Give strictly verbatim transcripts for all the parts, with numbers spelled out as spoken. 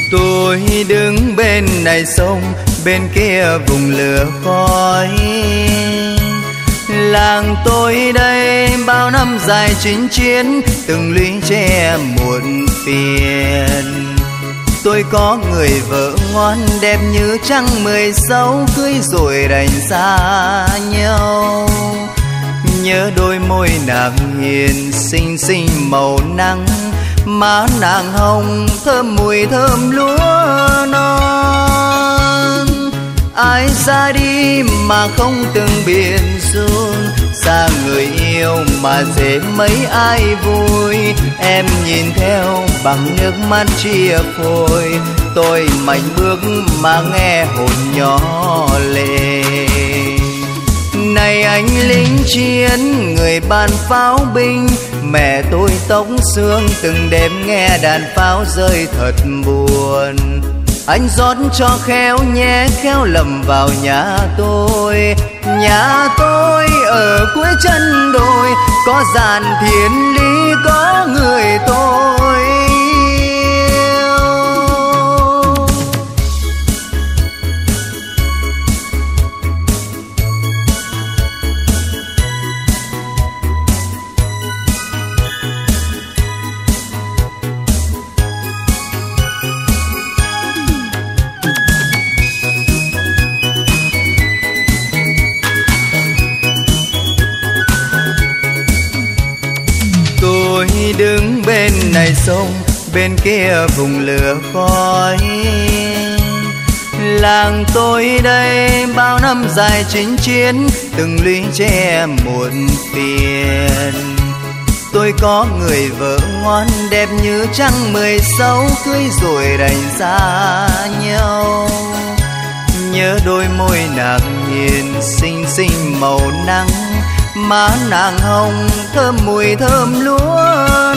Tôi đứng bên này sông, bên kia vùng lửa khói. Làng tôi đây bao năm dài chinh chiến, từng lũy tre muộn phiền. Tôi có người vợ ngoan đẹp như trăng mười sáu, cưới rồi đành xa nhau. Nhớ đôi môi nàng hiền xinh xinh màu nắng, má nàng hồng thơm mùi thơm lúa non. Ai ra đi mà không từng biển xuông, xa người yêu mà dễ mấy ai vui. Em nhìn theo bằng nước mắt chia phôi, tôi mạnh bước mà nghe hồn nhỏ lệ. Này anh lính chiến người ban pháo binh, mẹ tôi tóc xương từng đêm nghe đàn pháo rơi thật buồn. Anh rót cho khéo nhé, khéo lầm vào nhà tôi. Nhà tôi ở cuối chân đồi, có dàn thiên lý có người tôi yêu. Tôi đứng bên này sông, bên kia vùng lửa khói. Làng tôi đây bao năm dài chinh chiến, từng lũy tre muộn phiền. Tôi có người vợ ngoan đẹp như trăng mười sáu, cưới rồi đành xa nhau. Nhớ đôi môi nàng hiền xinh xinh màu nắng, má nàng hồng thơm mùi thơm lúa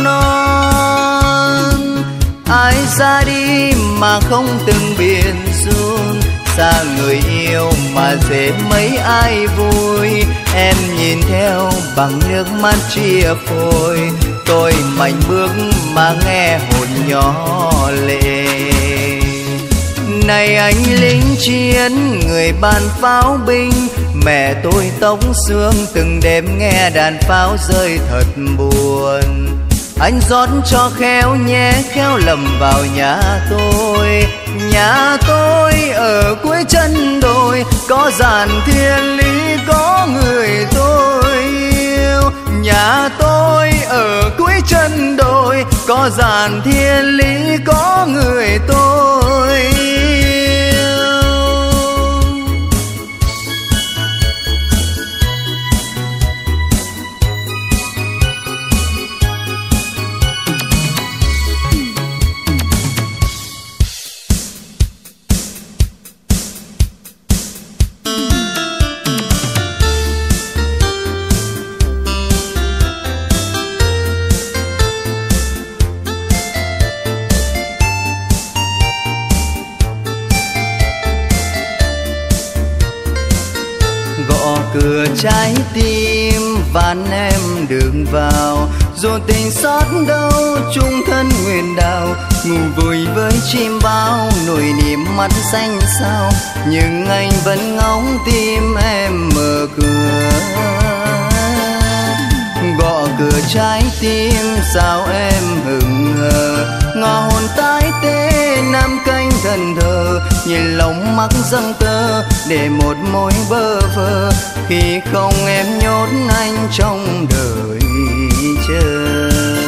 non. Ai ra đi mà không từng biển xuông, xa người yêu mà dễ mấy ai vui. Em nhìn theo bằng nước mắt chia phôi, tôi mạnh bước mà nghe hồn nhỏ lệ. Này anh lính chiến người ban pháo binh, mẹ tôi tóc xương từng đêm nghe đàn pháo rơi thật buồn. Anh rót cho khéo nhé, khéo lầm vào nhà tôi. Nhà tôi ở cuối chân đồi, có dàn thiên lý có người tôi yêu. Nhà tôi ở cuối chân đồi, có dàn thiên lý có người tôi yêu. Cửa trái tim van em đường vào, dù tình xót đâu chung thân nguyện đào. Ngủ vùi với chim bao nỗi niềm mắt xanh sao, nhưng anh vẫn ngóng tim em mở cửa. Gõ cửa trái tim sao em hững hờ, ngõ hồn tái tê nam canh thần thờ. Nhìn lòng mắc dâng tơ để một mối bơ vơ, khi không em nhốt anh trong đời chờ.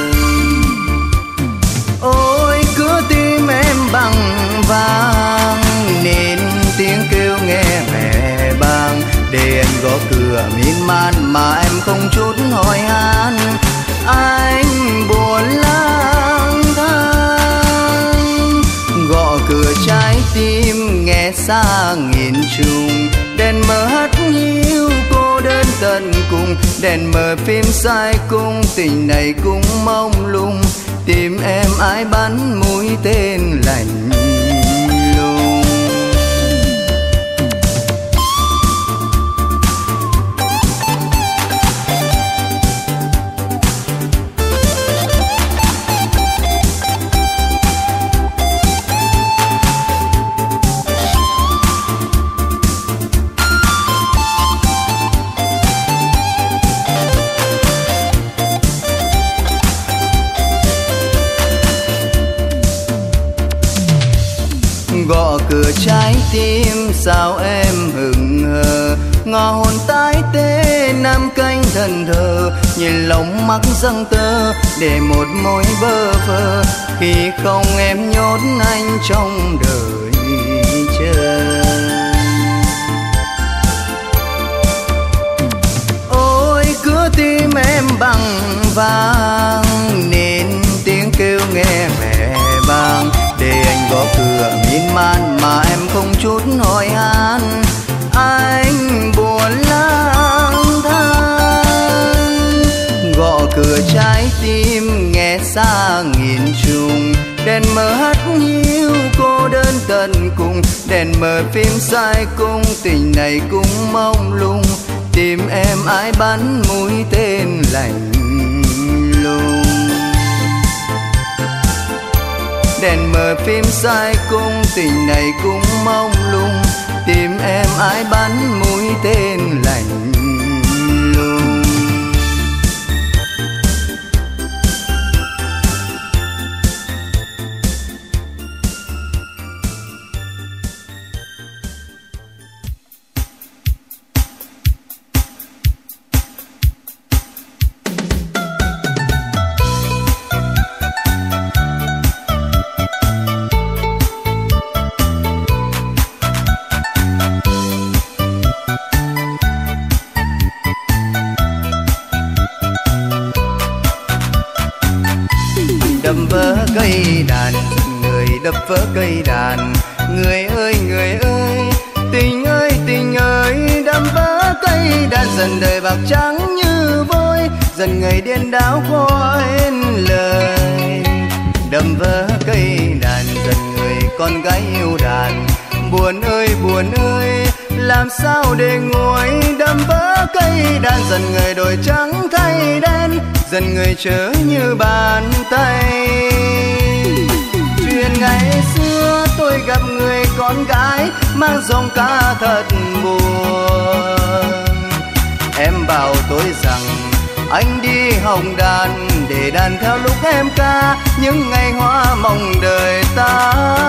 Ôi cứ tim em bằng vàng, nên tiếng kêu nghe mẹ bàng. Để anh gõ cửa miên man mà em không chút hỏi han, anh buồn lang thang. Gõ cửa trái tim nghe xa nghìn trùng, đèn mờ hắt hiu cô đơn tận cùng. Đèn mờ phim sai cung, tình này cũng mông lung. Tìm em ai bắn mũi tên lạnh lùng. cửa trái tim sao em hững hờ, ngò hồn tái tê nam canh thần thờ, nhìn lòng mắt giăng tơ để một mối bơ vơ, khi không em nhốt anh trong đời chờ. Ôi cửa tim em bằng vàng nên tiếng kêu nghe mẹ bang, để anh gõ cửa miên man mà em không chút hỏi han, anh buồn lang thang. Gõ cửa trái tim nghe xa nghìn trùng, đèn mờ hắt hiu cô đơn tận cùng, đèn mờ phim sai cung tình này cũng mông lung, tìm em ai bắn mũi tên lạnh lùng. Đèn mờ phim sai cung tình này cũng mông lung, tìm em ai bắn mũi tên lạnh lùng. Đập vỡ cây đàn, người đập vỡ cây đàn, người ơi người ơi, tình ơi tình ơi, đập vỡ cây đàn, dần đời bạc trắng như vôi, dần ngày điên đảo quên lời. Đập vỡ cây đàn, dần người con gái yêu đàn, buồn ơi buồn ơi, làm sao để nguôi. Đập vỡ cây đàn, dần người đổi trắng thay đen, dần người trở như bàn tay. Chuyện ngày xưa tôi gặp người con gái mang giọng ca thật buồn, em bảo tôi rằng anh đi học đàn để đàn theo lúc em ca những ngày hoa mộng đời ta.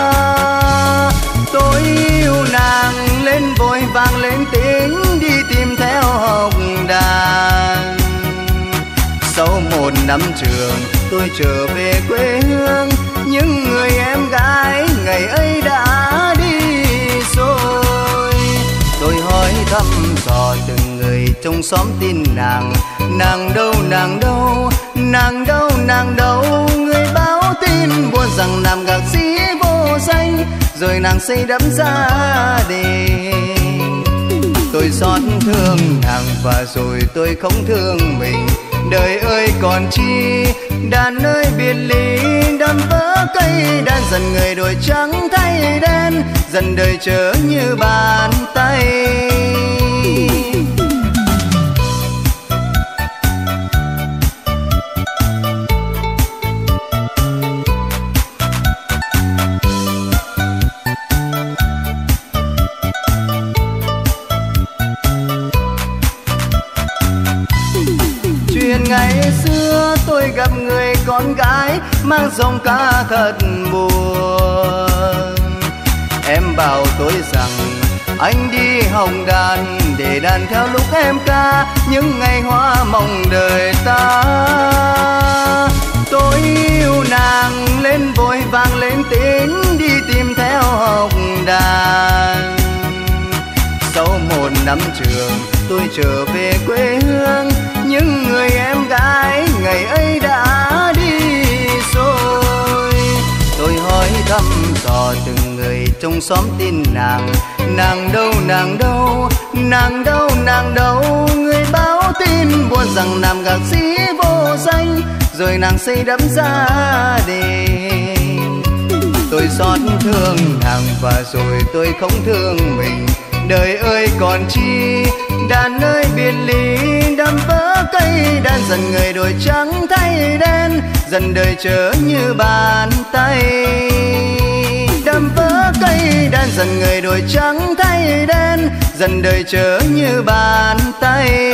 Tôi yêu nàng lên vội vàng lên tiếng đi tìm theo học đàn. Sau một năm trường tôi trở về quê hương, những người em gái ngày ấy đã đi rồi. Tôi hỏi thăm dò từng người trong xóm tin nàng, nàng đâu nàng đâu, nàng đâu nàng đâu. Người báo tin buồn rằng nàng nhạc sĩ vô danh, rồi nàng xây đắm gia đình. Tôi xót thương nàng và rồi tôi không thương mình. Đời ơi còn chi, đàn ơi biệt ly, đâm vỡ cây đàn, dần người đổi trắng thay đen, dần đời trở như bàn tay. Chuyện ngày xưa tôi gặp người con gái mang giọng ca thật buồn, em bảo tôi rằng anh đi học đàn để đàn theo lúc em ca những ngày hoa mộng đời ta. Tôi yêu nàng lên vội vàng lên tiếng đi tìm theo học đàn. Sau một năm trường tôi trở về quê hương, những người em gái ngày ấy đã đi rồi. Tôi hỏi thăm dò từng người trong xóm tin nàng, nàng đâu nàng đâu, nàng đâu nàng đâu. Người báo tin buồn rằng nàng nhạc sĩ vô danh, rồi nàng xây đắm gia đình. Tôi xót thương nàng và rồi tôi không thương mình. Đời ơi còn chi, đàn ơi biệt ly, đâm vỡ cây đàn, dần người đổi trắng thay đen, dần đời trở như bàn tay. Đâm vỡ cây đàn, dần người đổi trắng thay đen, dần đời trở như bàn tay.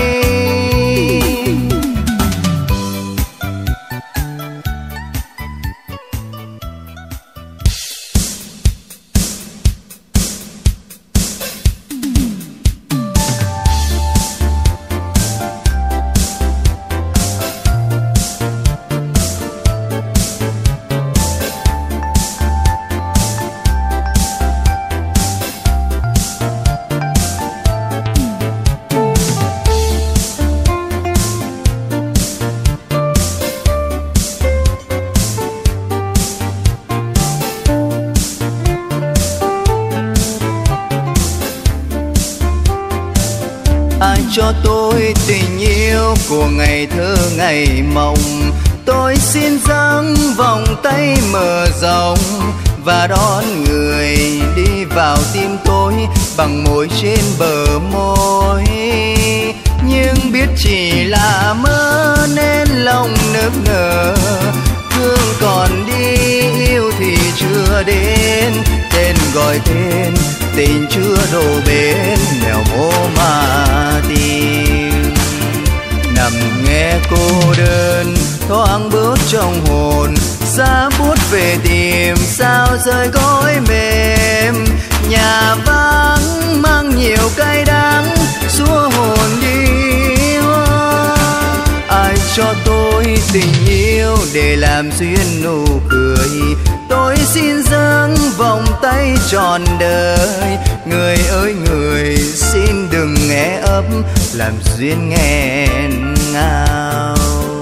cho tôi tình yêu của ngày thơ ngày mộng. Tôi xin dâng vòng tay mở rộng và đón người đi vào tim tôi bằng môi trên bờ môi. Nhưng biết chỉ là mơ nên lòng nức nở, thương còn đi yêu thì chưa đến. Tên gọi tên tình chưa đổ bến, nẻo mô mà tìm. Nằm nghe cô đơn thoáng bước trong hồn, giá bút về tìm sao rơi gối mềm. Nhà vắng mang nhiều cay đắng xua hồn đi. Ai cho tôi tình yêu để làm duyên nụ cười, tôi xin dâng vòng tay trọn đời. Người ơi người xin đừng nghe ấp làm duyên nghẹn ngào.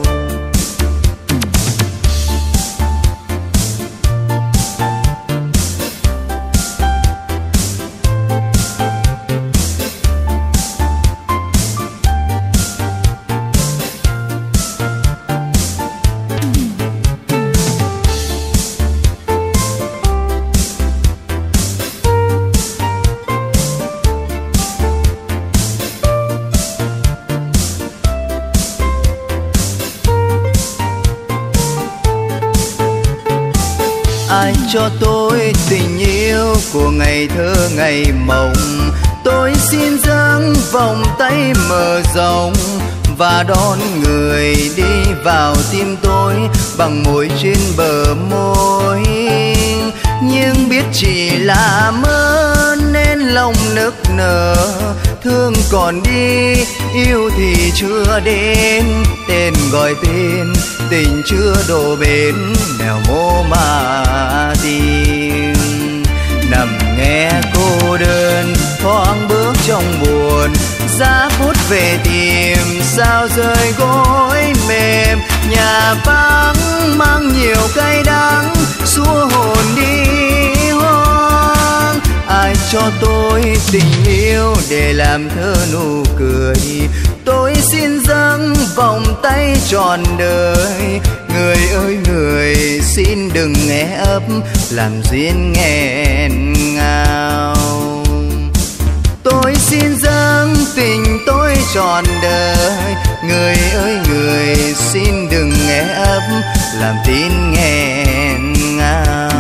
Ai cho tôi tình yêu của ngày thơ ngày mộng, tôi xin dâng vòng tay mở rộng và đón người đi vào tim tôi bằng môi trên bờ môi. Nhưng biết chỉ là mơ nên lòng nức nở, thương còn đi yêu thì chưa đến. Tên gọi tên tình chưa đổ bến, nẻo mô mà tìm. Nằm nghe cô đơn thoáng bước trong buồn, giá bút về tìm sao rơi gối mềm. Nhà vắng mang nhiều cay đắng xua hồn đi hoang. Ai cho tôi tình yêu để làm thơ nụ cười, tôi xin dâng vòng tay trọn đời. Người ơi người xin đừng nghe ấp làm duyên nghẹn ngào. Tôi xin dâng tình tôi trọn đời. Người ơi người xin đừng nghe ấp làm tin nghẹn ngào.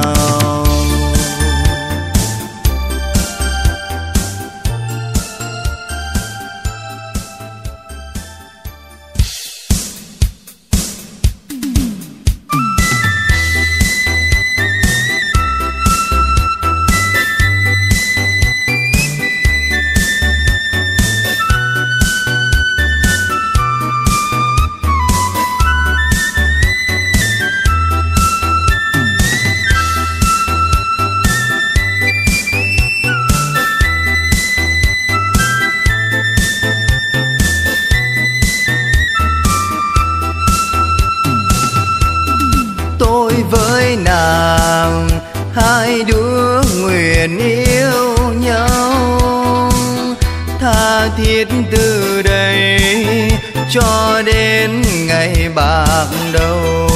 Với nàng hai đứa nguyện yêu nhau, tha thiết từ đây cho đến ngày bạc đầu.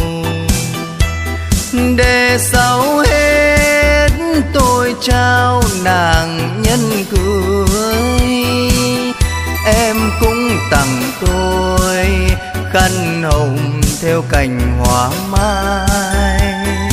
Để sau hết tôi trao nàng nhân cưới, em cũng tặng tôi khăn hồng theo cành hoa mai.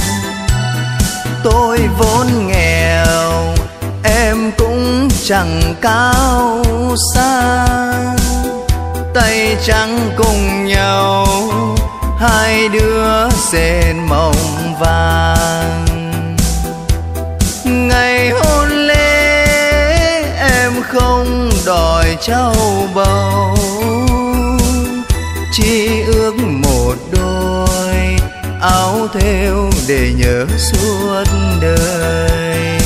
Tôi vốn nghèo em cũng chẳng cao sang, tay trắng cùng nhau hai đứa dệt mộng vàng. Ngày hôn lễ em không đòi trao bầu, chỉ ước một đôi áo thêu để nhớ suốt đời.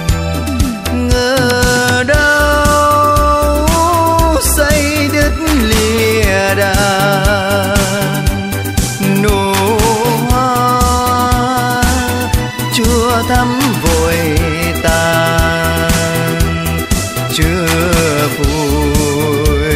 Ngờ đâu xây đứt lìa đàn, nụ hoa chưa thắm vội tàn, chưa vui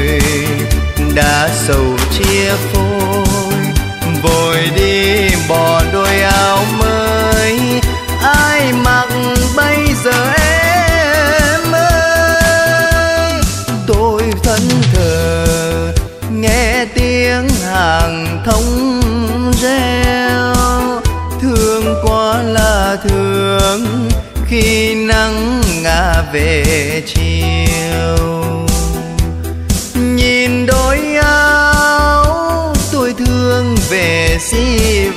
về chiều. Nhìn đôi áo tôi thương về xi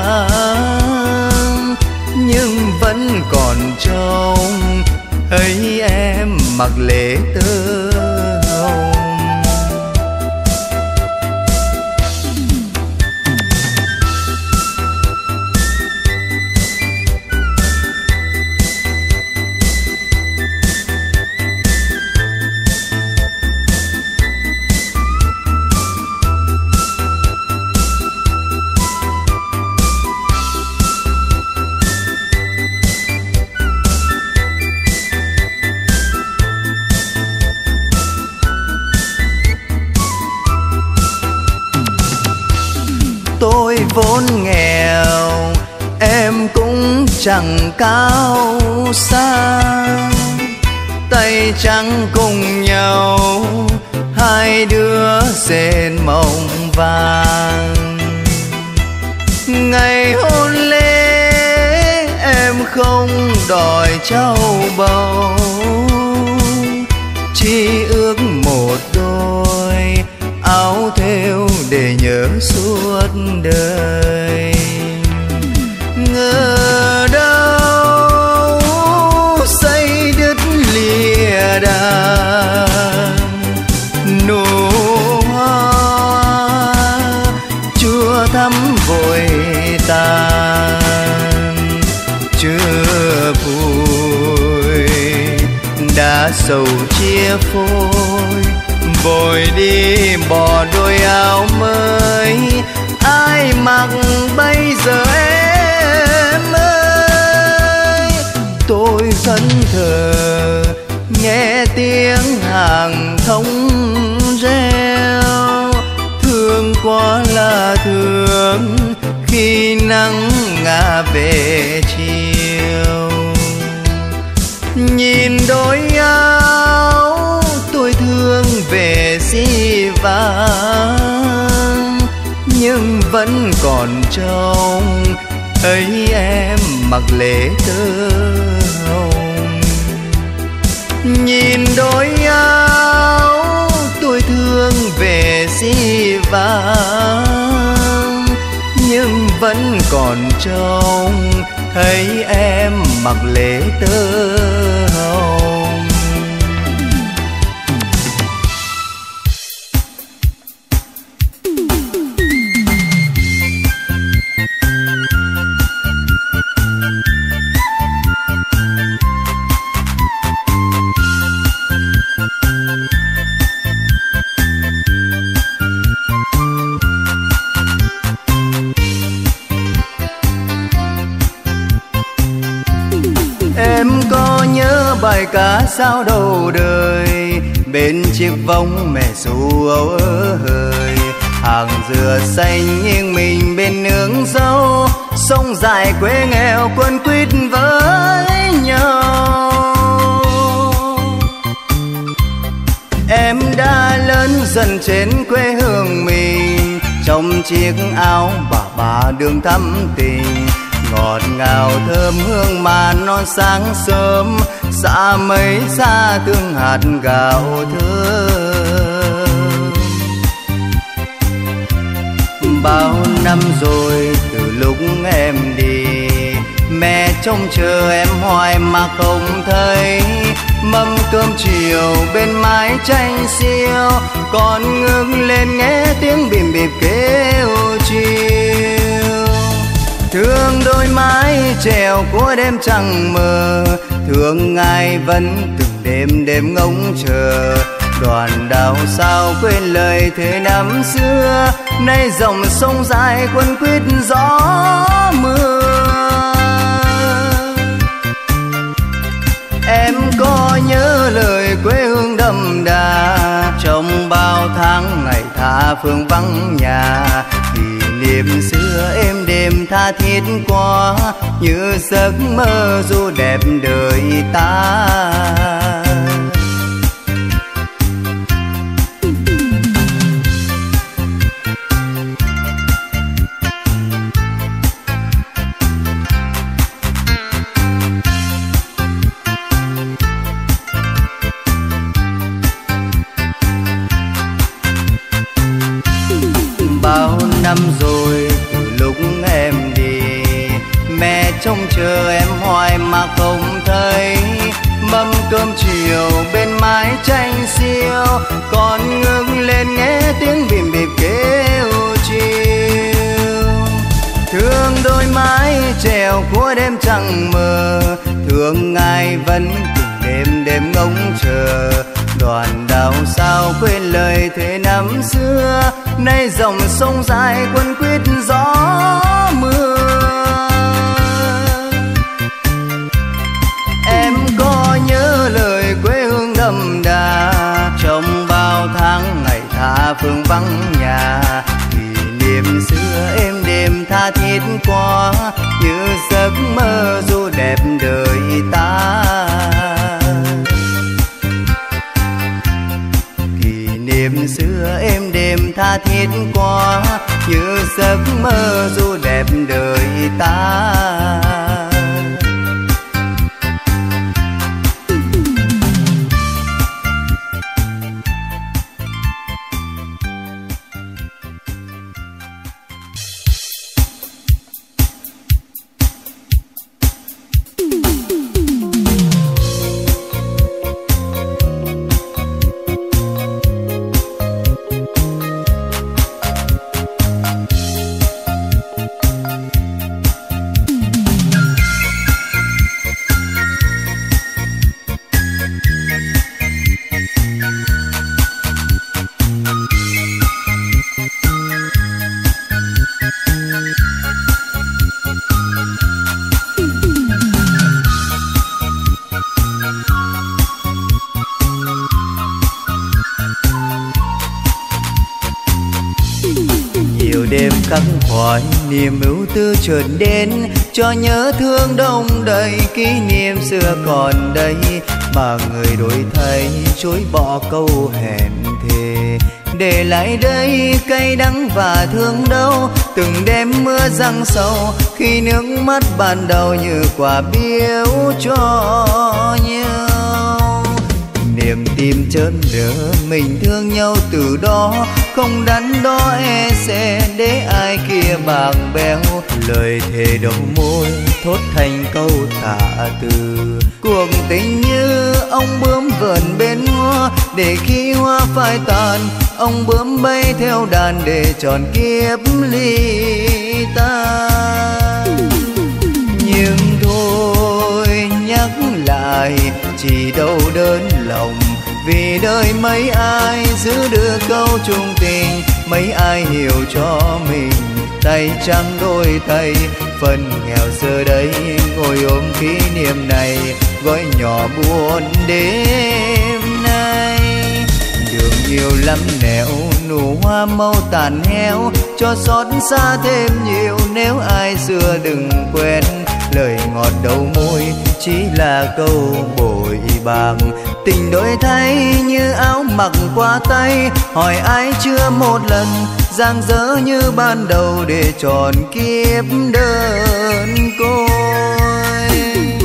vàng, nhưng vẫn còn trông thấy em mặc lễ tơ hồng. Tôi vốn nghèo, em cũng chẳng cao sang, tay trắng cùng nhau hai đứa dệt mộng vàng. Ngày hôn lễ em không đòi trao bầu, chỉ ước một đôi áo thêu để nhớ suốt đời. Ngờ đâu xây đứt lìa đàn, nụ hoa chưa thắm vội tàn. Chưa vui đã sầu chia phôi, vội đi bỏ đôi áo mới ai mặc bây giờ em ơi. Tôi thẫn thờ nghe tiếng hàng thông reo, thương quá là thương khi nắng ngả về chiều. Nhìn đôi áo tôi thương về xi vàng, nhưng vẫn còn trông thấy em mặc lễ tơ hồng. Nhìn đôi áo tôi thương về xi vàng, nhưng vẫn còn trông thấy em mặc lễ tơ hồng. Em có nhớ bài ca sao đầu đời, bên chiếc vòng mẹ ru âu ơ hời. Hàng dừa xanh nghiêng mình bên nương dâu, sông dài quê nghèo quấn quýt với nhau. Em đã lớn dần trên quê hương mình, trong chiếc áo bà bà đường thắm tình. Ngọt ngào thơm hương mà non sáng sớm, xa mấy xa tương hạt gạo thơm. Bao năm rồi từ lúc em đi, mẹ trông chờ em hoài mà không thấy. Mâm cơm chiều bên mái tranh xiêu, còn ngước lên nghe tiếng bìm bịp kêu chiều. Thương đôi mái chèo của đêm trăng mờ, thương ngài vẫn từng đêm đêm ngóng chờ. Đoàn đào sao quên lời thế năm xưa, nay dòng sông dài quấn quýt gió mưa. Em có nhớ lời quê hương đậm đà, trong bao tháng ngày tha phương vắng nhà. Kỷ niệm xưa êm đềm tha thiết quá, như giấc mơ du đẹp đời ta. em hoài mà không thấy. Mâm cơm chiều bên mái tranh xiêu, còn ngước lên nghe tiếng bìm bịp kêu chiều. Thương đôi mái chèo của đêm trăng mờ, thương ngài vẫn cùng đêm đêm ngóng chờ. Đoàn đào sao quên lời thế năm xưa, nay dòng sông dài quấn quýt gió mưa. Em có nhớ lời quê hương đậm đà, trong bao tháng ngày tha phương vắng nhà. Kỷ niệm xưa êm đềm tha thiết qua, như giấc mơ du đẹp đời ta. Kỷ niệm xưa êm đềm tha thiết qua, như giấc mơ du đẹp đời ta. Khắc khoải niềm ưu tư chợt đến, cho nhớ thương đông đầy kỷ niệm xưa còn đây. Mà người đổi thay chối bỏ câu hẹn thề, để lại đây cay đắng và thương đau. Từng đêm mưa giăng sâu, khi nước mắt ban đầu như quà biếu cho nhau. Niềm tim chớn đỡ mình thương nhau từ đó, không đắn đo e sẽ để ai kia bạc béo. Lời thề đầu môi thốt thành câu tạ từ, cuộc tình như ông bướm vờn bên hoa. Để khi hoa phai tàn, ông bướm bay theo đàn để tròn kiếp ly tan. Nhưng thôi nhắc lại chỉ đau đớn lòng, vì đời mấy ai giữ được câu chung tình. Mấy ai hiểu cho mình tay trắng đôi tay, phần nghèo giờ đây ngồi ôm kỷ niệm này, gói nhỏ buồn đêm nay. Đường nhiều lắm nẻo, nụ hoa màu tàn héo, cho xót xa thêm nhiều nếu ai xưa đừng quên. Lời ngọt đầu môi chỉ là câu bội bạc, tình đổi thay như áo mặc qua tay. Hỏi ai chưa một lần dang dỡ như ban đầu, để tròn kiếp đơn côi.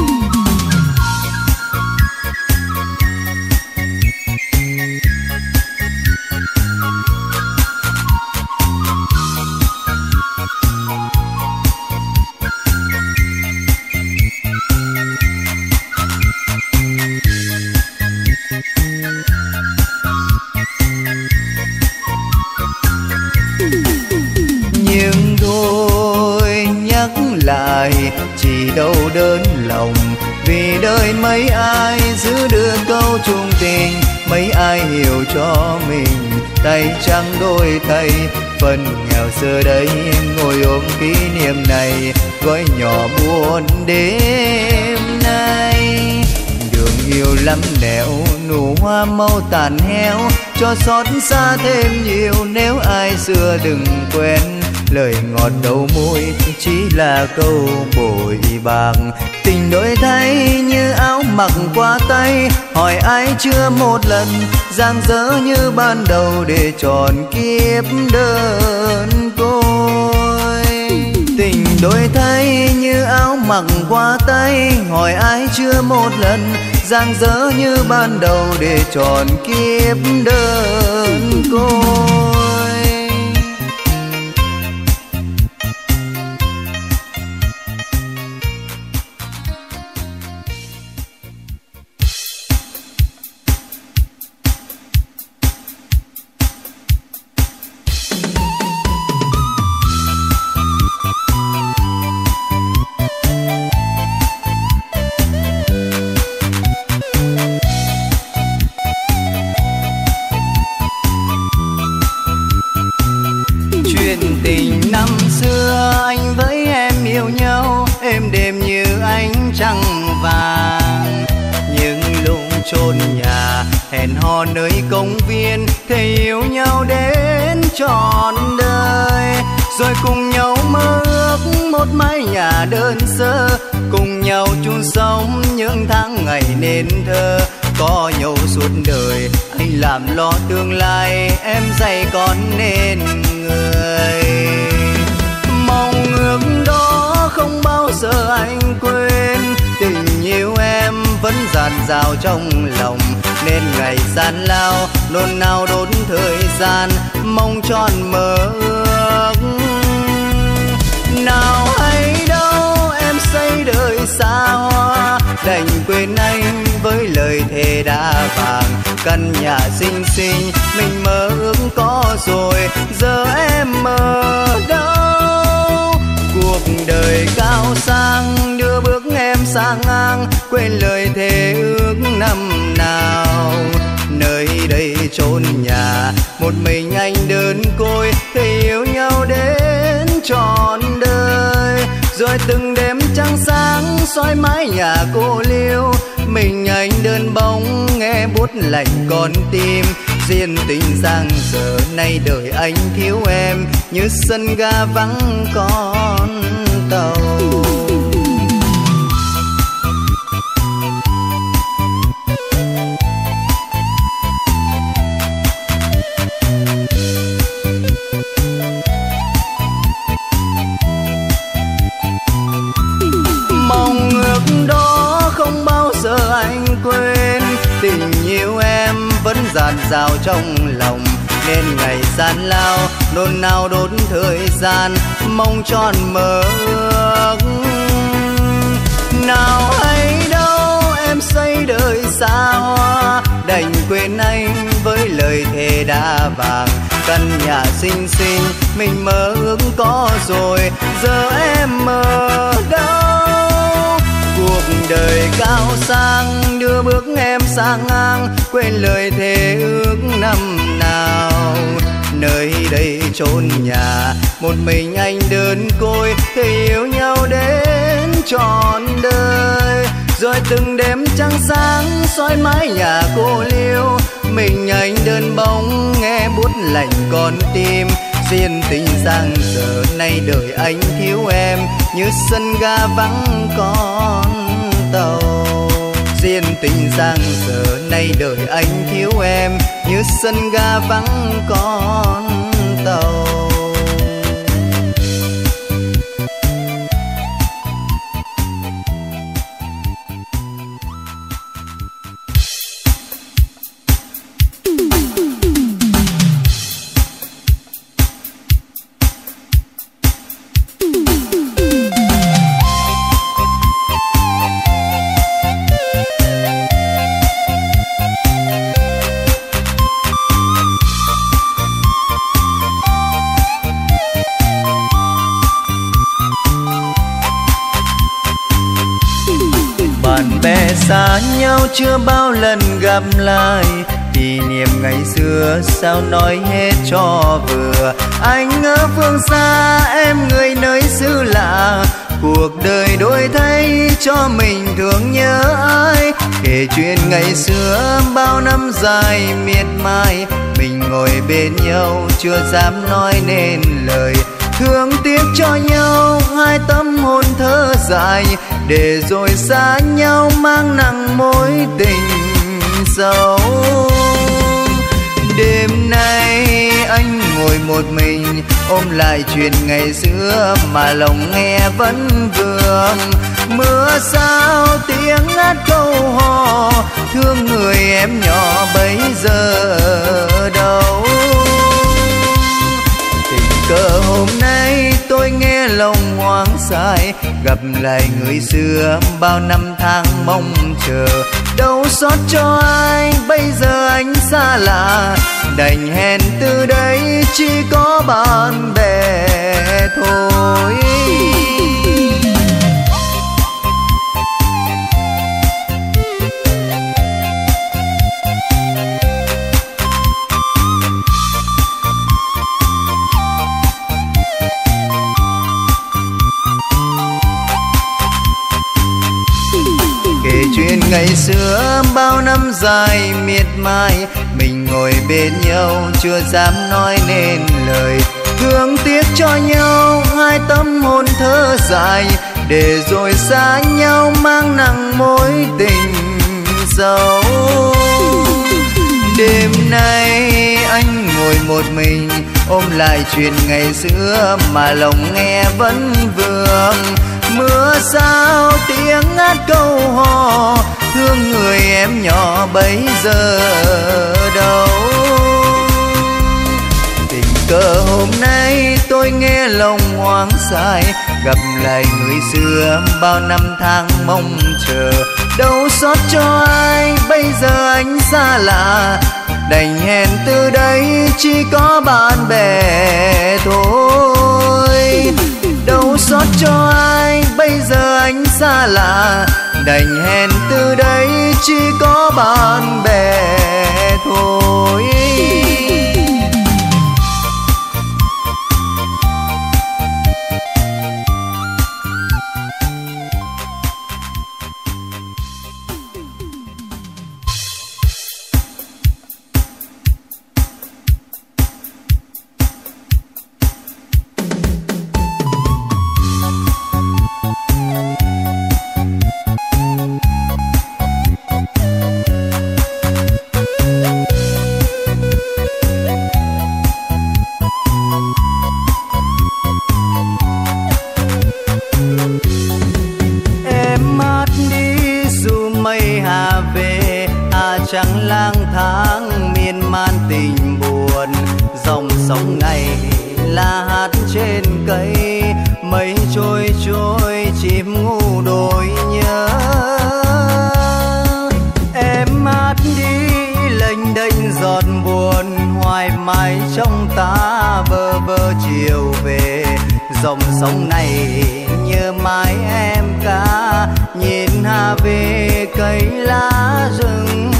Nhưng thôi nhắc lại chỉ đau đớn lòng, vì đời mấy ai giữ được câu chung tình. Mấy ai hiểu cho mình tay trắng đôi tay, phần nghèo giờ đây ngồi ôm kỷ niệm này, gói nhỏ buồn đêm nay. Đường nhiều lắm nẻo, nụ hoa màu tàn héo, cho xót xa thêm nhiều nếu ai xưa đừng quên. Lời ngọt đầu môi chỉ là câu bội bạc, tình đổi thay như áo mặc qua tay. Hỏi ai chưa một lần dang dỡ như ban đầu, để tròn kiếp đơn côi. Tình đổi thay như áo mặc qua tay, hỏi ai chưa một lần dang dỡ như ban đầu, để tròn kiếp đơn côi. vàng. Nhưng lúc chôn nhà hẹn hò nơi công viên, thề yêu nhau đến trọn đời. Rồi cùng nhau mơ ước một mái nhà đơn sơ, cùng nhau chung sống những tháng ngày nên thơ. Có nhau suốt đời, anh làm lo tương lai, em dạy con nên người. Mong ước đó không bao giờ anh quên, tình yêu em vẫn dạt dào trong lòng. Nên ngày gian lao nôn nao đốn thời gian, mong tròn mơ ước. Nào hay đâu em xây đời xa hoa, đành quên anh với lời thề đã vàng. Căn nhà xinh xinh mình mơ ước có rồi, giờ em mơ đâu. Cuộc đời cao sang đưa bước em sang ngang, quên lời thề ước năm nào. Nơi đây chốn nhà một mình anh đơn côi, thề yêu nhau đến trọn đời. Rồi từng đêm trăng sáng soi mái nhà cô liêu, mình anh đơn bóng nghe buốt lạnh con tim. Duyên tình giang dở nay đời anh thiếu em, như sân ga vắng con tàu. Mong ước đó không bao giờ anh quên, tình yêu em vẫn dạt dào trong lòng. Nên ngày gian lao nôn nao đốn thời gian, mong tròn mơ ước. Nào hay đâu em xây đời xa hoa, đành quên anh với lời thề đã vàng. Căn nhà xinh xinh mình mơ ước có rồi, giờ em mơ đâu. Cuộc đời cao sang đưa bước em sang ngang, quên lời thề ước năm nào. Nơi đây chốn nhà một mình anh đơn côi, thề yêu nhau đến trọn đời. Rồi từng đêm trăng sáng soi mái nhà cô liêu, mình anh đơn bóng nghe buốt lạnh con tim. Duyên tình giang dở nay đời anh thiếu em, như sân ga vắng con tàu. Duyên tình giang dở nay đời anh thiếu em, như sân ga vắng con tàu. Xa nhau chưa bao lần gặp lại, kỷ niệm ngày xưa sao nói hết cho vừa. Anh ở phương xa em người nơi xứ lạ, cuộc đời đổi thay cho mình thương nhớ ai. Kể chuyện ngày xưa bao năm dài miệt mài, mình ngồi bên nhau chưa dám nói nên lời. Thương tiếc cho nhau hai tâm hồn thơ dài, để rồi xa nhau mang nặng mối tình sâu. Đêm nay anh ngồi một mình ôm lại chuyện ngày xưa mà lòng nghe vẫn vương. Mưa sao tiếng hát câu hò, thương người em nhỏ bấy giờ đâu. Cờ hôm nay tôi nghe lòng hoang dại, gặp lại người xưa bao năm tháng mong chờ. Đâu xót cho anh bây giờ anh xa lạ, đành hẹn từ đây chỉ có bạn bè thôi. chuyện ngày xưa bao năm dài miệt mài, mình ngồi bên nhau chưa dám nói nên lời. Thương tiếc cho nhau hai tâm hồn thơ dài, để rồi xa nhau mang nặng mối tình sâu. Đêm nay anh ngồi một mình ôm lại chuyện ngày xưa mà lòng nghe vẫn vương. Mưa sao tiếng ngát câu hò, thương người em nhỏ bấy giờ đâu. Tình cờ hôm nay tôi nghe lòng hoang dại, gặp lại người xưa bao năm tháng mong chờ. Đâu xót cho ai bây giờ anh xa lạ, đành hẹn từ đây chỉ có bạn bè thôi. Đâu xót cho ai bây giờ anh xa lạ, đành hẹn từ đây chỉ có bạn bè thôi. Chẳng lang thang miên man tình buồn, dòng sông này là hát trên cây, mây trôi trôi chim ngu đôi nhớ. Em hát đi lênh đênh giọt buồn, hoài mãi trong ta bơ vơ chiều về. Dòng sông này nhớ mãi em ca, nhìn hà về cây lá rừng.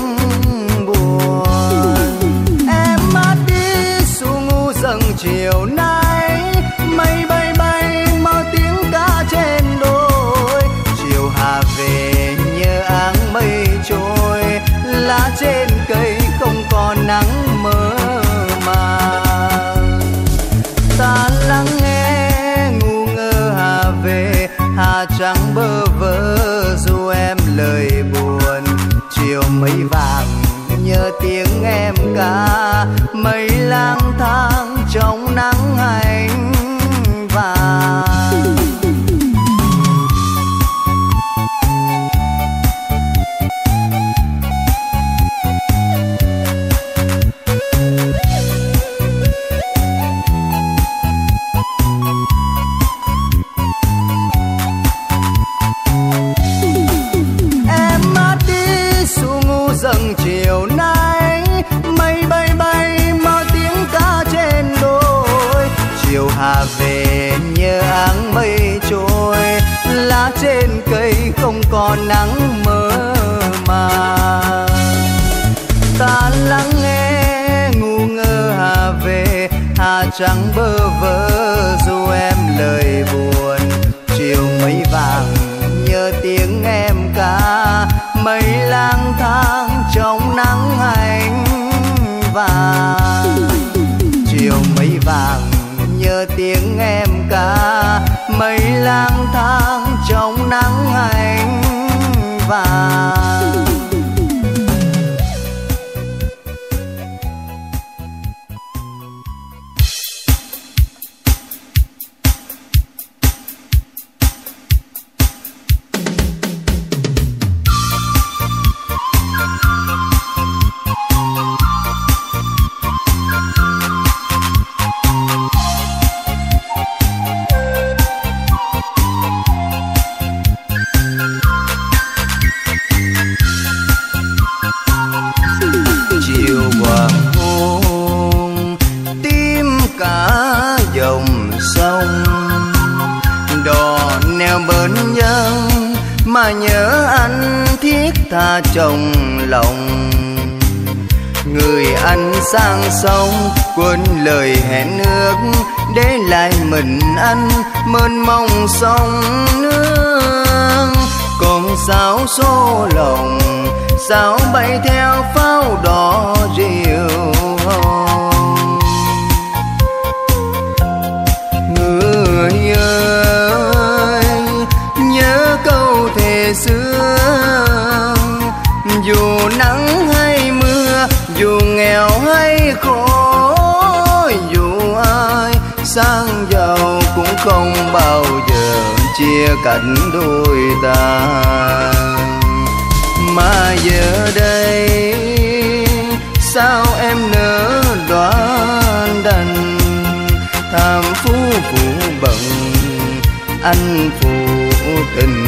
Chiều nay mây bay bay mơ tiếng ca trên đồi, chiều hạ về nhớ áng mây trôi, lá trên cây không còn nắng mơ màng. Ta lắng nghe ngu ngơ hà về, hà trắng bơ vơ dù em lời buồn. Chiều mây vàng nhớ tiếng em ca, mây lang thang trong nắng ánh vàng. Em mắt đi su ngu dần chiều nay, mây bay bay mơ tiếng ca trên đồi. Chiều hạ về nhớ áng mây trôi, lá trên cây không còn nắng mơ màng. Ta lắng nghe ngu ngơ hà về, hà trắng bơ vơ dù em lời buồn. Chiều mây vàng nhớ tiếng em ca, mây lang thang trong nắng ánh vàng. Chiều mây vàng nhớ tiếng em ca, mây lang thang trong nắng ánh vàng. Mà nhớ anh thiết tha trong lòng, người anh sang sông quên lời hẹn ước, để lại mình anh mênh mông sông nước. Còn sao số lòng, sao bay theo pháo đỏ rượu hồng. Người ơi nhớ câu thề xưa, dù nắng hay mưa, dù nghèo hay khổ, dù ai sang giàu cũng không bao giờ chia cạnh đôi ta. Mà giờ đây sao em nỡ đoán đành, tham phú phụ bận anh phụ tình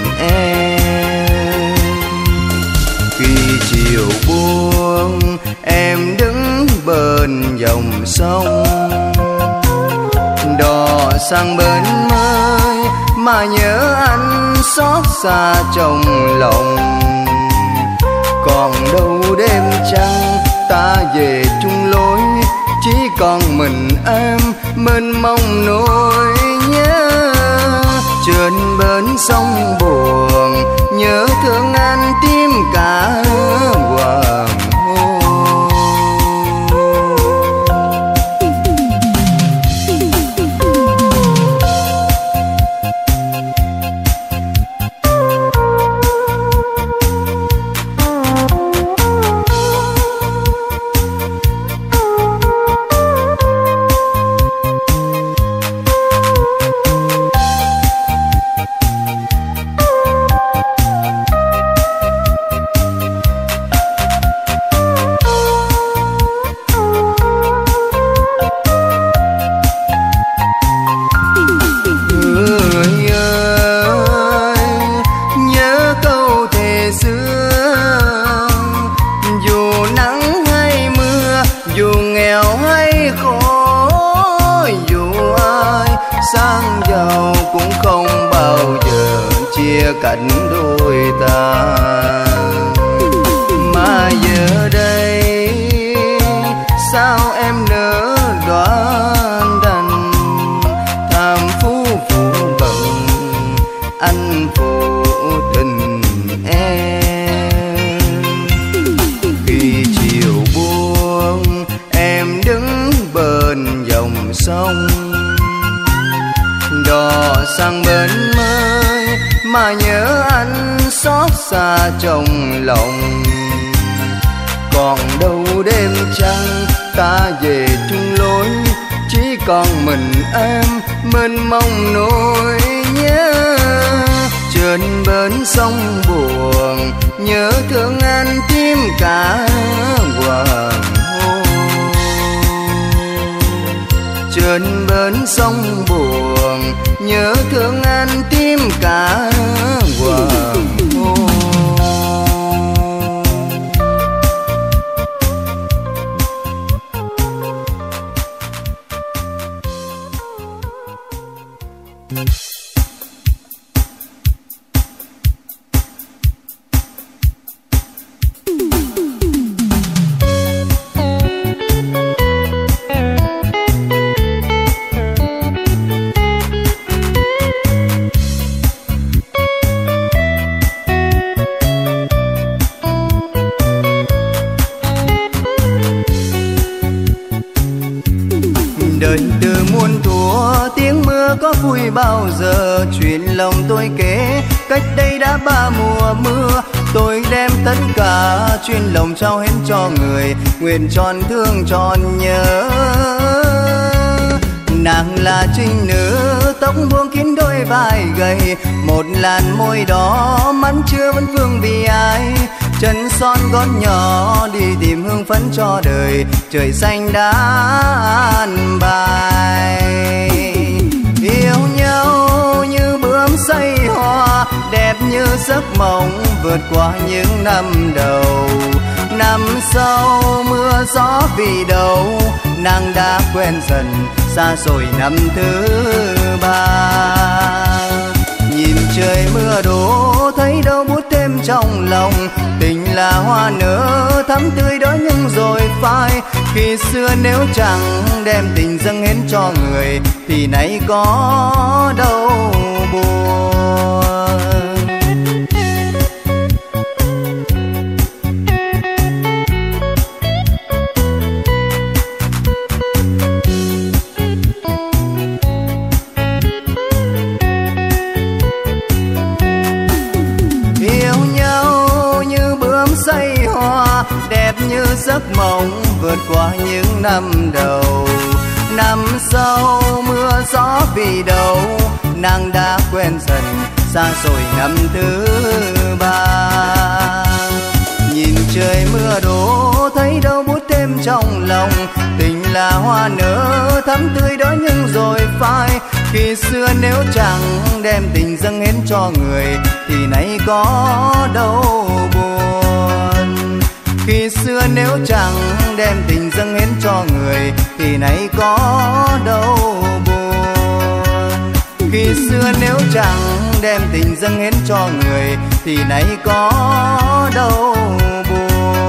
em. Khi chiều buông em đứng bên dòng sông, đò sang bên mới mà nhớ anh xót xa trong lòng. Còn đâu đêm trăng ta về chung lối, chỉ còn mình em mênh mông nỗi nhớ. Trên bến sông buồn nhớ thương anh tim cả hoàng hôn. Sang giàu cũng không bao giờ chia cạnh đôi ta. Mà giờ đây sao em nỡ đoán đành, tham phú phụ bận anh phụ tình em. Khi chiều buông em đứng bên dòng sông, đò sang bên mới mà nhớ anh xót xa trong lòng. Còn đâu đêm trăng ta về chung lối, chỉ còn mình em mênh mông nỗi nhớ. Trên bến sông buồn nhớ thương anh tim cả hoàng hôn. Trên bến sông buồn nhớ thương anh tim cả hoàng hôn. Đời từ muôn thuở tiếng mưa có vui bao giờ. Chuyện lòng tôi kể cách đây đã ba mùa mưa. Tôi đem tất cả chuyện lòng trao hết cho người, nguyện tròn thương tròn nhớ. Nàng là trinh nữ tóc buông kín đôi vai gầy, một làn môi đỏ mắt chưa vẫn vương vì ai. Chân son gót nhỏ đi tìm hương phấn cho đời, trời xanh đã an bài. Yêu nhau như bướm xây hoa, đẹp như giấc mộng vượt qua những năm đầu. Năm sau mưa gió vì đâu, nàng đã quen dần xa rồi năm thứ ba. Nhìn trời mưa đổ thấy đâu bút thêm trong lòng, tình là hoa nở thắm tươi đó nhưng rồi phai. Khi xưa nếu chẳng đem tình dâng hết cho người thì nay có đâu buồn. giấc mộng vượt qua những năm đầu. Năm sau mưa gió vì đâu, nàng đã quen dần xa rồi năm thứ ba. Nhìn trời mưa đổ thấy đâu bút thêm trong lòng, tình là hoa nở thắm tươi đó nhưng rồi phai. Khi xưa nếu chẳng đem tình dâng hết cho người thì nay có đâu buồn. Khi xưa nếu chẳng đem tình dâng hết cho người thì nay có đâu buồn. Khi xưa nếu chẳng đem tình dâng hết cho người thì nay có đâu buồn.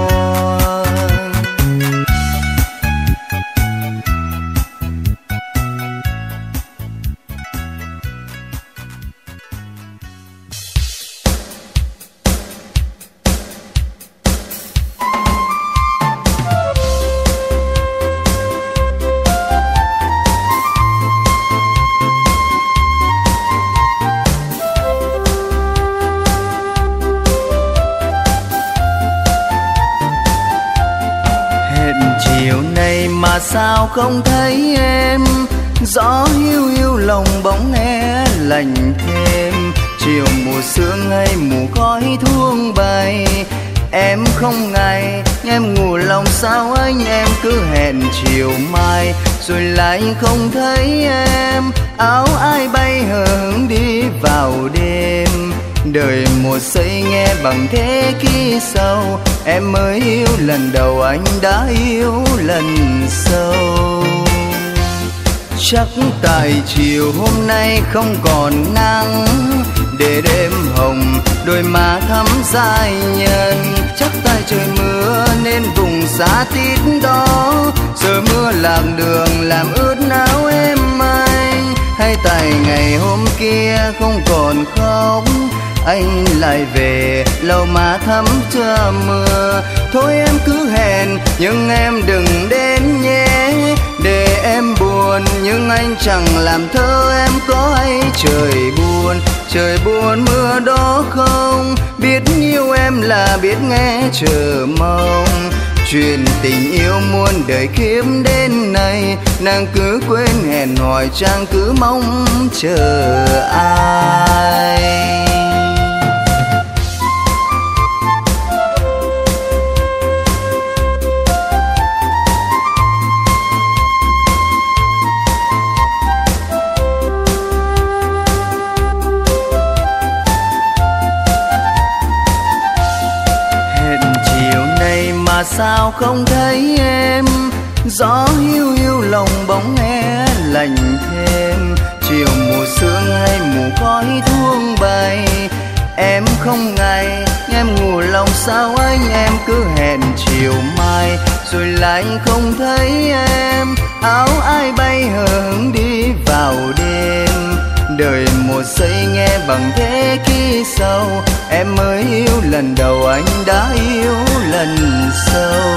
Mà sao không thấy em, gió hiu hiu lòng bóng nghe lạnh thêm. Chiều mùa sương hay mù khói thuông bay, em không ngày em ngủ lòng sao anh. Em cứ hẹn chiều mai rồi lại không thấy em. Áo ai bay hưởng đi vào đêm, đời một giây nghe bằng thế kỷ sau. Em mới yêu lần đầu anh đã yêu lần sau. Chắc tại chiều hôm nay không còn nắng, để đêm hồng đôi má thắm dài nhân. Chắc tại trời mưa nên vùng xa tít đó, giờ mưa lạc đường làm ướt áo em anh. Hay tại ngày hôm kia không còn khóc, anh lại về lau má thắm cho mưa. Thôi em cứ hẹn nhưng em đừng đến nhé, để em buồn nhưng anh chẳng làm thơ em có hay. Trời buồn, trời buồn mưa đó không, biết yêu em là biết nghe chờ mong. Chuyện tình yêu muôn đời kiếp đến nay, nàng cứ quên hẹn hò chàng cứ mong chờ ai. Sao không thấy em, gió hiu hiu lòng bóng nghe lạnh thêm. Chiều mùa sương hay mù khói thuông bay, em không ngày em ngủ lòng sao anh. Em cứ hẹn chiều mai rồi lại không thấy em. Áo ai bay hưởng đi vào đêm, đời một giây nghe bằng thế kỷ sau. Em mới yêu lần đầu anh đã yêu lần sau.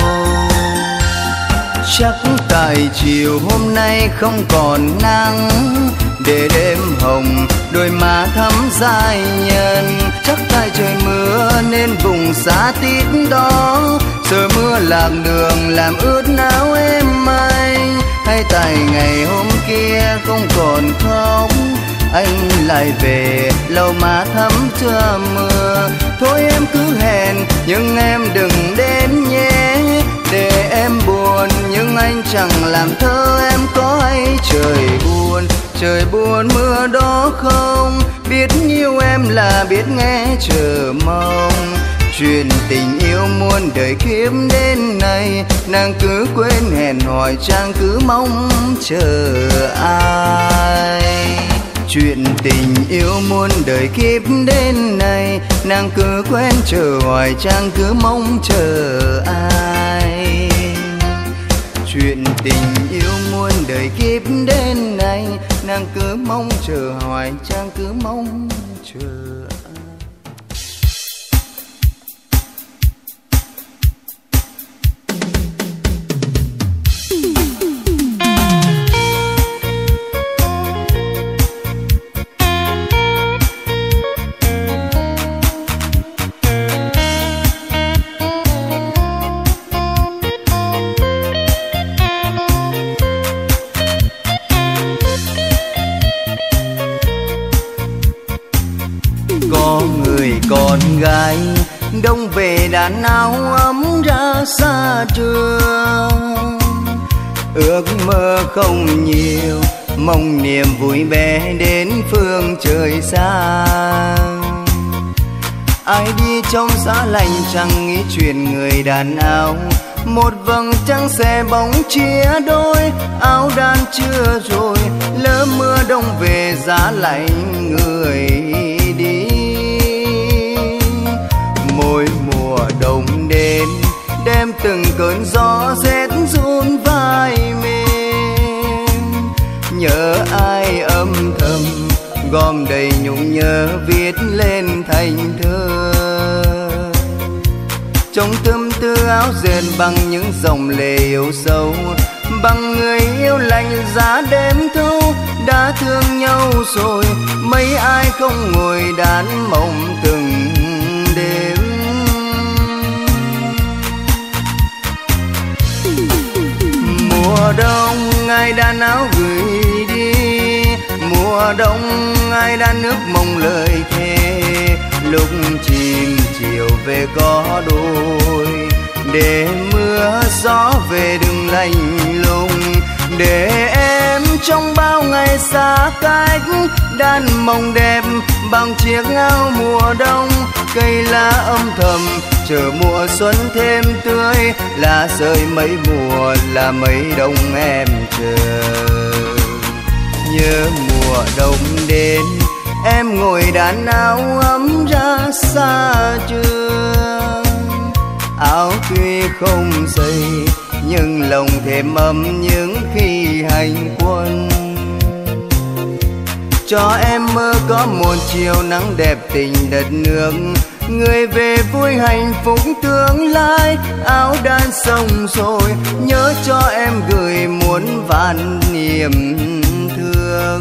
Chắc tại chiều hôm nay không còn nắng, để đêm hồng đôi má thắm dài nhân. Chắc tại trời mưa nên vùng xa tít đó, giờ mưa lạc đường làm ướt áo em anh. Hay tại ngày hôm kia không còn khóc, anh lại về lau má thắm cho mưa. Thôi em cứ hẹn nhưng em đừng đến nhé, để em buồn nhưng anh chẳng làm thơ em có hay. Trời buồn, trời buồn mưa đó không, biết yêu em là biết nghe chờ mong. Chuyện tình yêu muôn đời kiếp đến nay, nàng cứ quên hẹn hò chàng cứ mong chờ ai. Chuyện tình yêu muôn đời kiếp đến nay, nàng cứ quen chờ hoài chàng cứ mong chờ ai. Chuyện tình yêu muôn đời kiếp đến nay, nàng cứ mong chờ hoài chàng cứ mong chờ ai. đông về đàn áo ấm ra xa trường. Ước mơ không nhiều, mong niềm vui bé đến phương trời xa. Ai đi trong giá lạnh chẳng nghĩ chuyện người đàn áo, một vầng trăng xe bóng chia đôi, áo đan chưa rồi lỡ mưa đông về giá lạnh người đi. Mỗi mùa đông đến đem từng cơn gió rét run vai mềm, nhớ ai âm thầm gom đầy nhung nhớ viết lên thành thơ. Trong tâm tư áo dệt bằng những dòng lệ yêu sâu, bằng người yêu lạnh giá đêm thâu. Đã thương nhau rồi mấy ai không ngồi đàn mộng từng đêm. Mùa đông ai đan áo gửi đi, mùa đông ai đan nước mong lời thề. Lúc chim chiều về có đôi, để mưa gió về đừng lạnh lùng. Để em trong bao ngày xa cách đan mộng đẹp bằng chiếc áo mùa đông. Cây lá âm thầm chờ mùa xuân thêm tươi, lá rơi mấy mùa là mấy đông em chờ. Nhớ mùa đông đến em ngồi đàn áo ấm ra xa trường. Áo tuy không dày nhưng lòng thêm ấm những khi hành quân. Cho em mơ có một chiều nắng đẹp tình đất nước, người về vui hạnh phúc tương lai. Áo đan sông rồi nhớ cho em gửi muôn vạn niềm thương.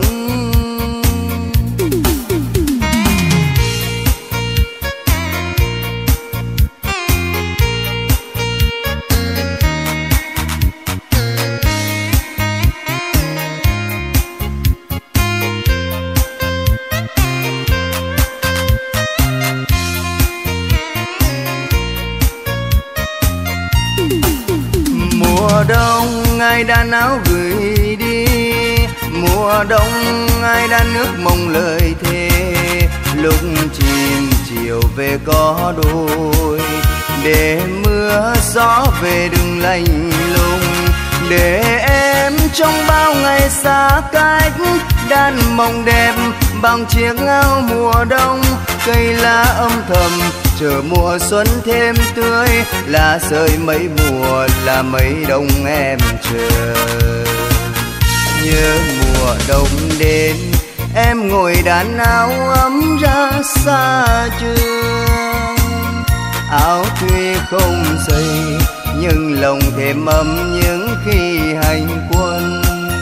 Mùa đông ai đan áo gửi đi, mùa đông ai đan nước mong lời thề. Lúc chim chiều về có đôi, để mưa gió về đừng lạnh lùng. Để em trong bao ngày xa cách đan mộng đẹp bằng chiếc áo mùa đông. Cây lá âm thầm chờ mùa xuân thêm tươi, lá rơi mấy mùa là mấy đông em chờ. Nhớ mùa đông đến em ngồi đàn áo ấm ra xa trường. Áo tuy không dày nhưng lòng thêm ấm những khi hành quân.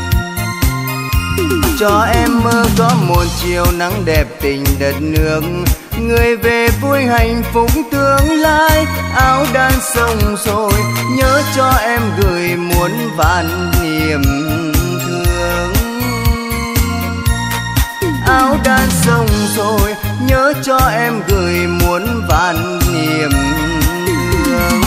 Cho em mơ có một chiều nắng đẹp tình đất nước, người về vui hạnh phúc tương lai. Áo đan sông rồi nhớ cho em gửi muôn vạn niềm thương. Áo đan sông rồi nhớ cho em gửi muôn vạn niềm thương.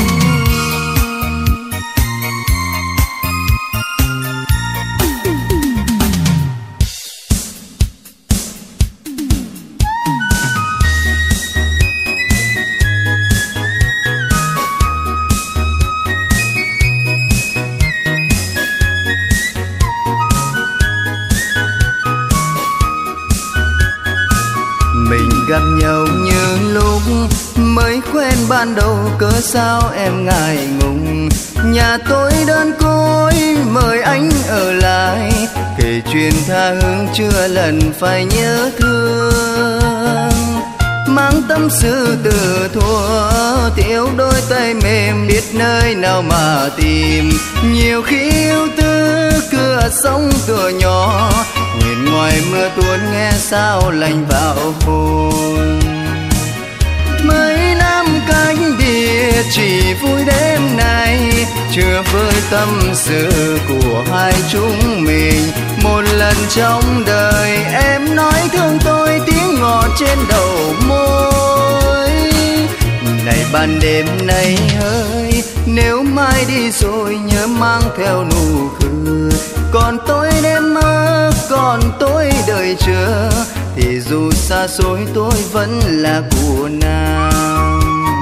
Gặp nhau như lúc mới quen ban đầu, cớ sao em ngại ngùng. Nhà tôi đơn côi mời anh ở lại, kể chuyện tha hương chưa lần phải nhớ thương. Mang tâm sự từ thuở thiếu đôi tay mềm, biết nơi nào mà tìm. Nhiều khi yêu tư cửa sông cửa nhỏ, nhìn ngoài mưa tuôn nghe sao lạnh vào hồn. Mấy năm cách biệt chỉ vui đêm nay, chưa vơi tâm sự của hai chúng mình. Một lần trong đời em nói thương tôi tiếng ngọt trên đầu môi. Này ban đêm nay hỡi, nếu mai đi rồi nhớ mang theo nụ cười. Còn tôi đêm mơ, còn tôi đợi chờ, thì dù xa xôi tôi vẫn là của nàng.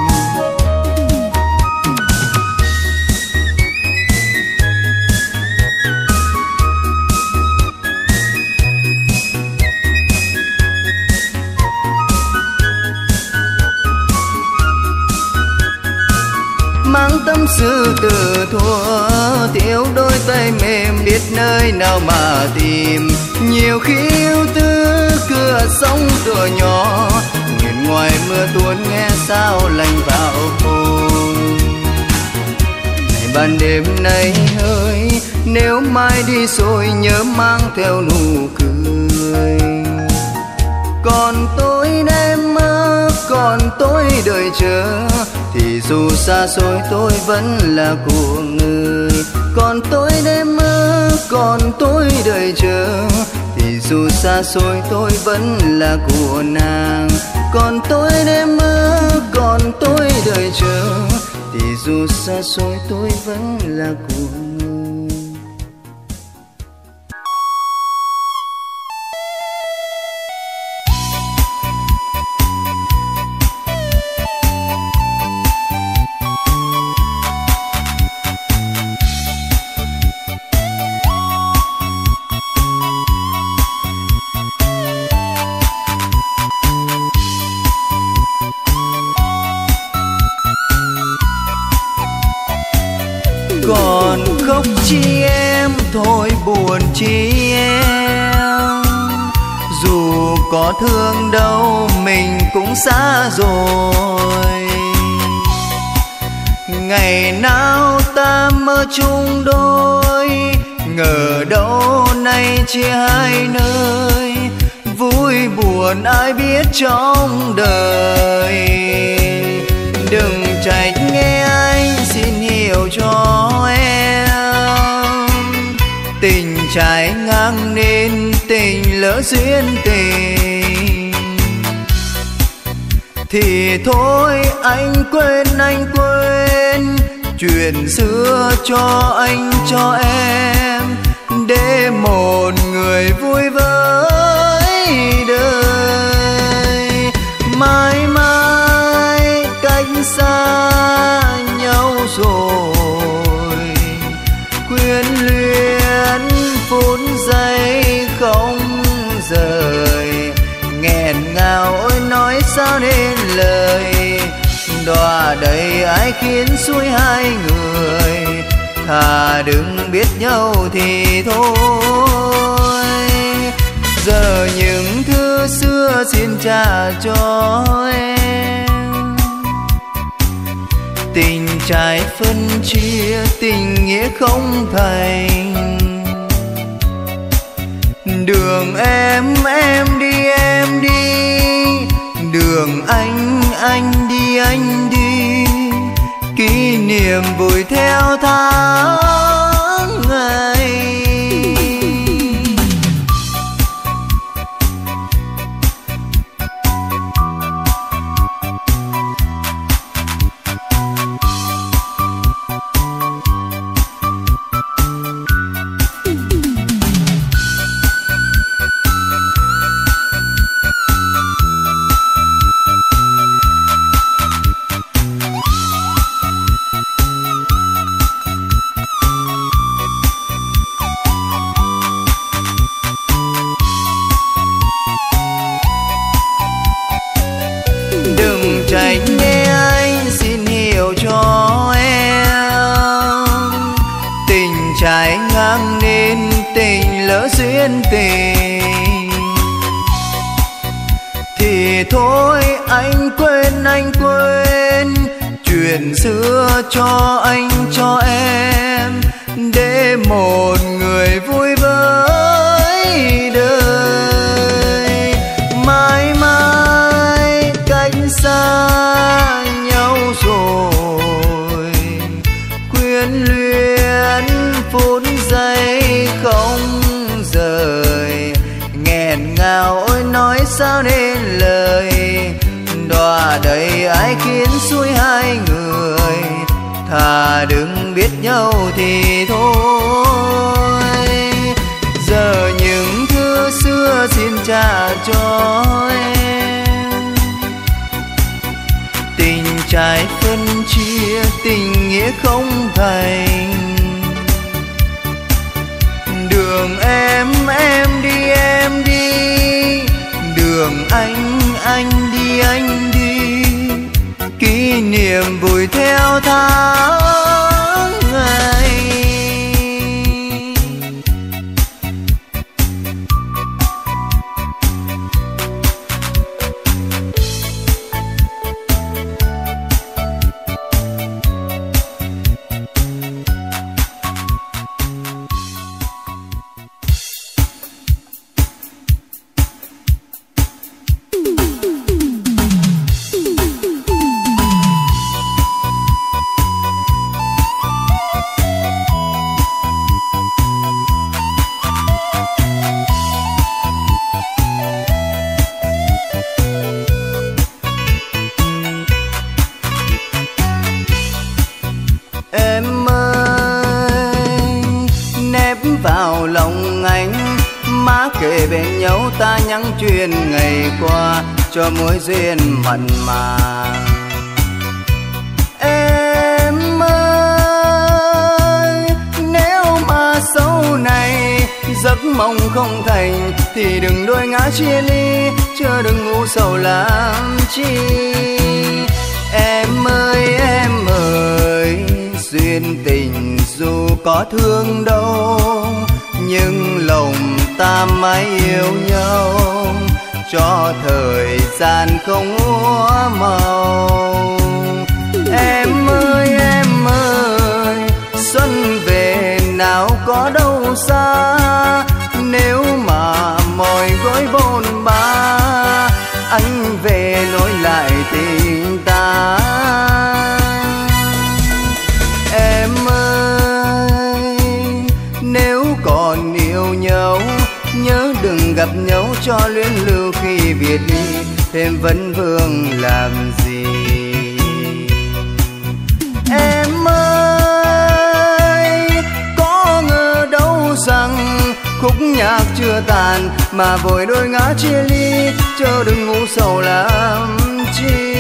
Mang tâm sự từ thuở, thiếu đôi tay mềm biết nơi nào mà tìm. Nhiều khi yêu tư cửa sông cửa nhỏ, nhìn ngoài mưa tuôn nghe sao lạnh vào hồn. Này ban đêm nay hỡi, nếu mai đi rồi nhớ mang theo nụ cười. Còn tôi đêm mơ, còn tôi đợi chờ, thì dù xa xôi tôi vẫn là của người. Còn tôi đêm mơ, còn tôi đợi chờ, thì dù xa xôi tôi vẫn là của nàng. Còn tôi đêm mơ, còn tôi đợi chờ, thì dù xa xôi tôi vẫn là của người. Còn khóc chi em, thôi buồn chi em, dù có thương đâu mình cũng xa rồi. Ngày nào ta mơ chung đôi, ngờ đâu nay chia hai nơi. Vui buồn ai biết trong đời, đừng trách nghe anh xin hiểu cho em. Tình trái ngang nên tình lỡ duyên tình, thì thôi anh quên anh quên chuyện xưa cho anh cho em, để một người vui với đời. Mãi mãi cách xa nhau rồi, quyến luyến phút giây không rời. Nghẹn ngào ôi nói sao nên lời, đọa đầy ai khiến xuôi hai người. Thà đừng biết nhau thì thôi, giờ những thứ xưa xin trả cho em. Tình trái phân chia, tình nghĩa không thành. Đường em em đi em đi, đường anh anh đi anh đi. Kỷ niệm vùi theo tháng ngày. Trách nghe anh xin hiểu cho em. Tình trái ngang nên tình lỡ duyên tình, thì thôi anh quên anh quên chuyện xưa cho anh cho em, để một người vui với đời. Mãi mãi cách xa nhau rồi, quyến luyến phút giây không rời. Nghẹn ngào ôi nói sao nên lời, đọa đầy ai khiến xuôi đôi hai người, thà đừng biết nhau thì thôi. Giờ những thứ xưa xin trả cho em, tình trái phân chia, tình nghĩa không thành. Đường em em đi em đi, đường anh anh đi anh đi, kỷ niệm vùi theo tháng ngày. Em ơi, nép vào lòng anh, má kề bên nhau ta nhắn chuyện ngày qua cho mối duyên mặn mà. Em ơi, nếu mà sau này giấc mộng không thành thì đừng đôi ngã chia ly, chớ đừng ngủ sầu làm chi. Em ơi em ơi, duyên tình dù có thương đâu, nhưng lòng ta mãi yêu nhau, cho thời gian không úa màu. Em ơi em ơi, xuân về nào có đâu xa, nếu mà mỏi gối bôn ba, anh về nối lại tình ta. Em ơi, nếu còn yêu nhau, nhớ đừng gặp nhau cho luyến lưu khi biệt ly, thêm vấn vương làm gì. Em ơi, có ngờ đâu rằng khúc nhạc chưa tàn mà vội đôi ngã chia ly, chớ đừng ngủ sầu làm chi.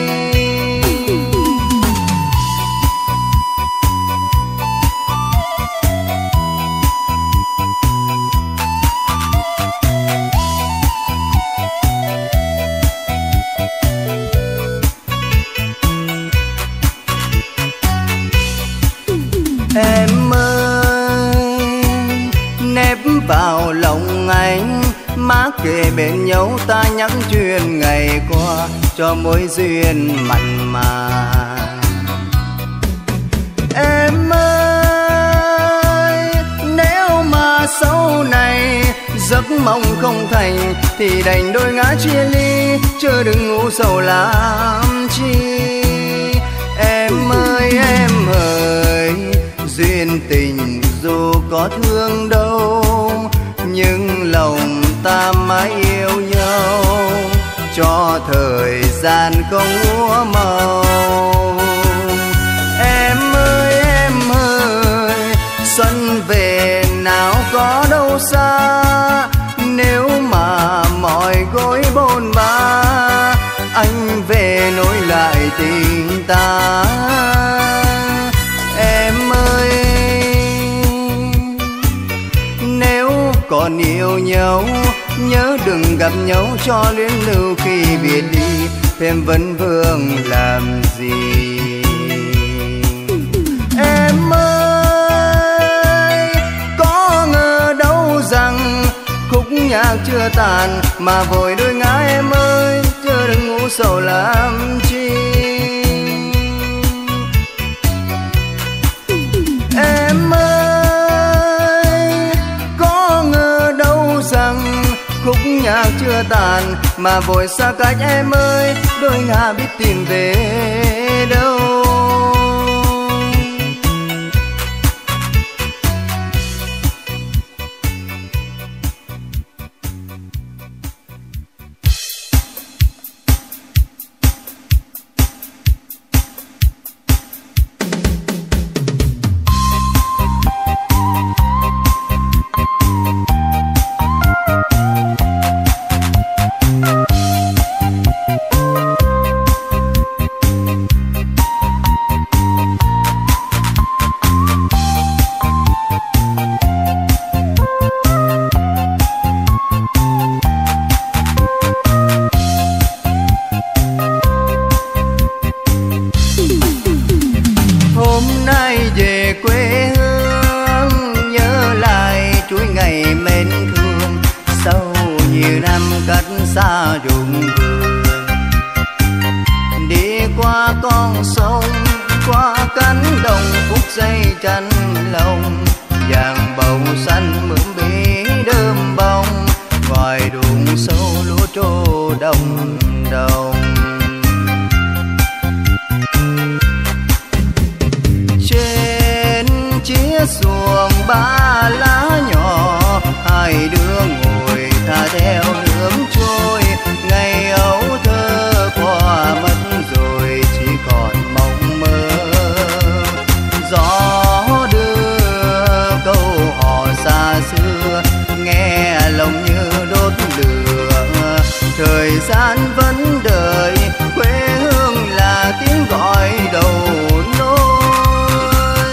Em ơi, nép vào lòng anh, má kề bên nhau ta nhắn chuyện ngày qua cho mối duyên mặn mà. Em ơi, nếu mà sau này giấc mộng không thành thì đành đôi ngã chia ly, chớ đừng ngủ sầu làm chi. Em ơi em ơi, duyên tình dù có thương đâu, nhưng lòng ta mãi yêu nhau, cho thời gian không úa màu. Em ơi em ơi, xuân về nào có đâu xa, nếu mà mỏi gối bôn ba, anh về nối lại tình ta. Em ơi, nếu còn yêu nhau, nhớ đừng gặp nhau cho luyến lưu khi biệt đi, thêm vấn vương làm gì. Em ơi, có ngờ đâu rằng khúc nhạc chưa tàn mà vội đôi ngã. Em ơi, chớ đừng ngủ sầu làm chi. Em ơi, có ngờ đâu rằng khúc nhạc chưa tàn mà vội xa cách. Em ơi, đôi ngả biết tìm về đâu. xa ruộng vườn. Đi qua con sông, qua cánh đồng phút giây tranh lòng, vàng bầu xanh mượn bí đơm bông, ngoài ruộng sâu lúa trô đồng đồng. Trên chiếc xuồng ba lá nhỏ, hai đứa ngồi tha theo nước trôi. Ngày ấu thơ qua mất rồi, chỉ còn mộng mơ. Gió đưa câu hò xa xưa, nghe lòng như đốt lửa. Thời gian vẫn đợi, quê hương là tiếng gọi đầu nối.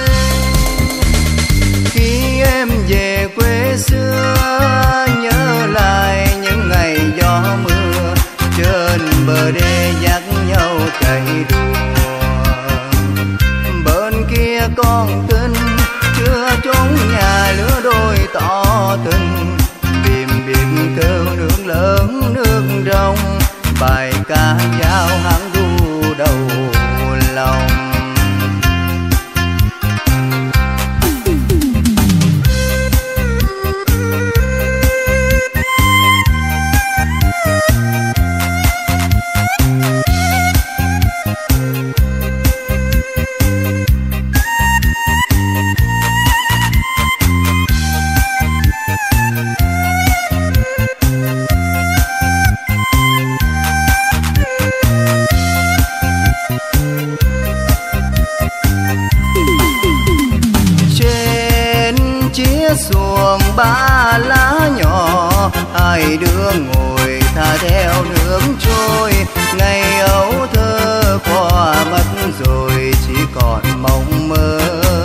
Khi em về quê xưa, nhớ lại những ngày gió mưa, trên bờ đê dắt nhau chạy đùa. Bên kia con kênh chưa trốn nhà, lứa đôi tỏ tình. Bìm bìm kêu nước lớn nước rông, bài ca giao hãng ru đầu lòng. Xuồng ba lá nhỏ, hai đứa ngồi tha theo nước trôi. Ngày ấu thơ qua mất rồi, chỉ còn mộng mơ.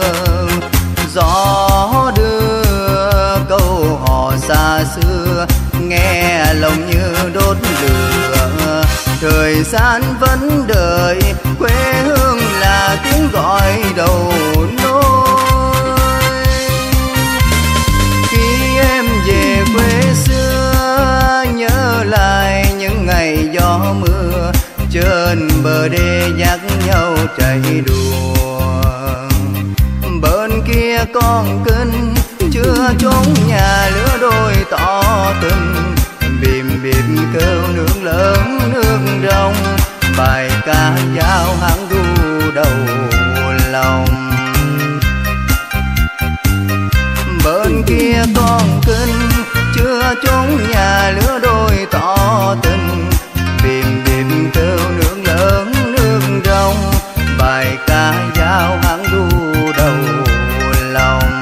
Gió đưa câu hò xa xưa, nghe lòng như đốt lửa. Thời gian vẫn đợi, quê hương là tiếng gọi đầu nối. Về quê xưa, nhớ lại những ngày gió mưa, trên bờ đê dắt nhau chạy đùa. Bên kia con kênh chưa trốn nhà, lứa đôi tỏ tình. Bìm bìm kêu nước lớn nước rông, bài ca giao hãng ru đầu lòng. Bên kia con kênh chưa trốn nhà, lứa đôi tỏ tình. Bìm bìm kêu nước lớn nước rông, bài ca giao hãng ru đầu lòng.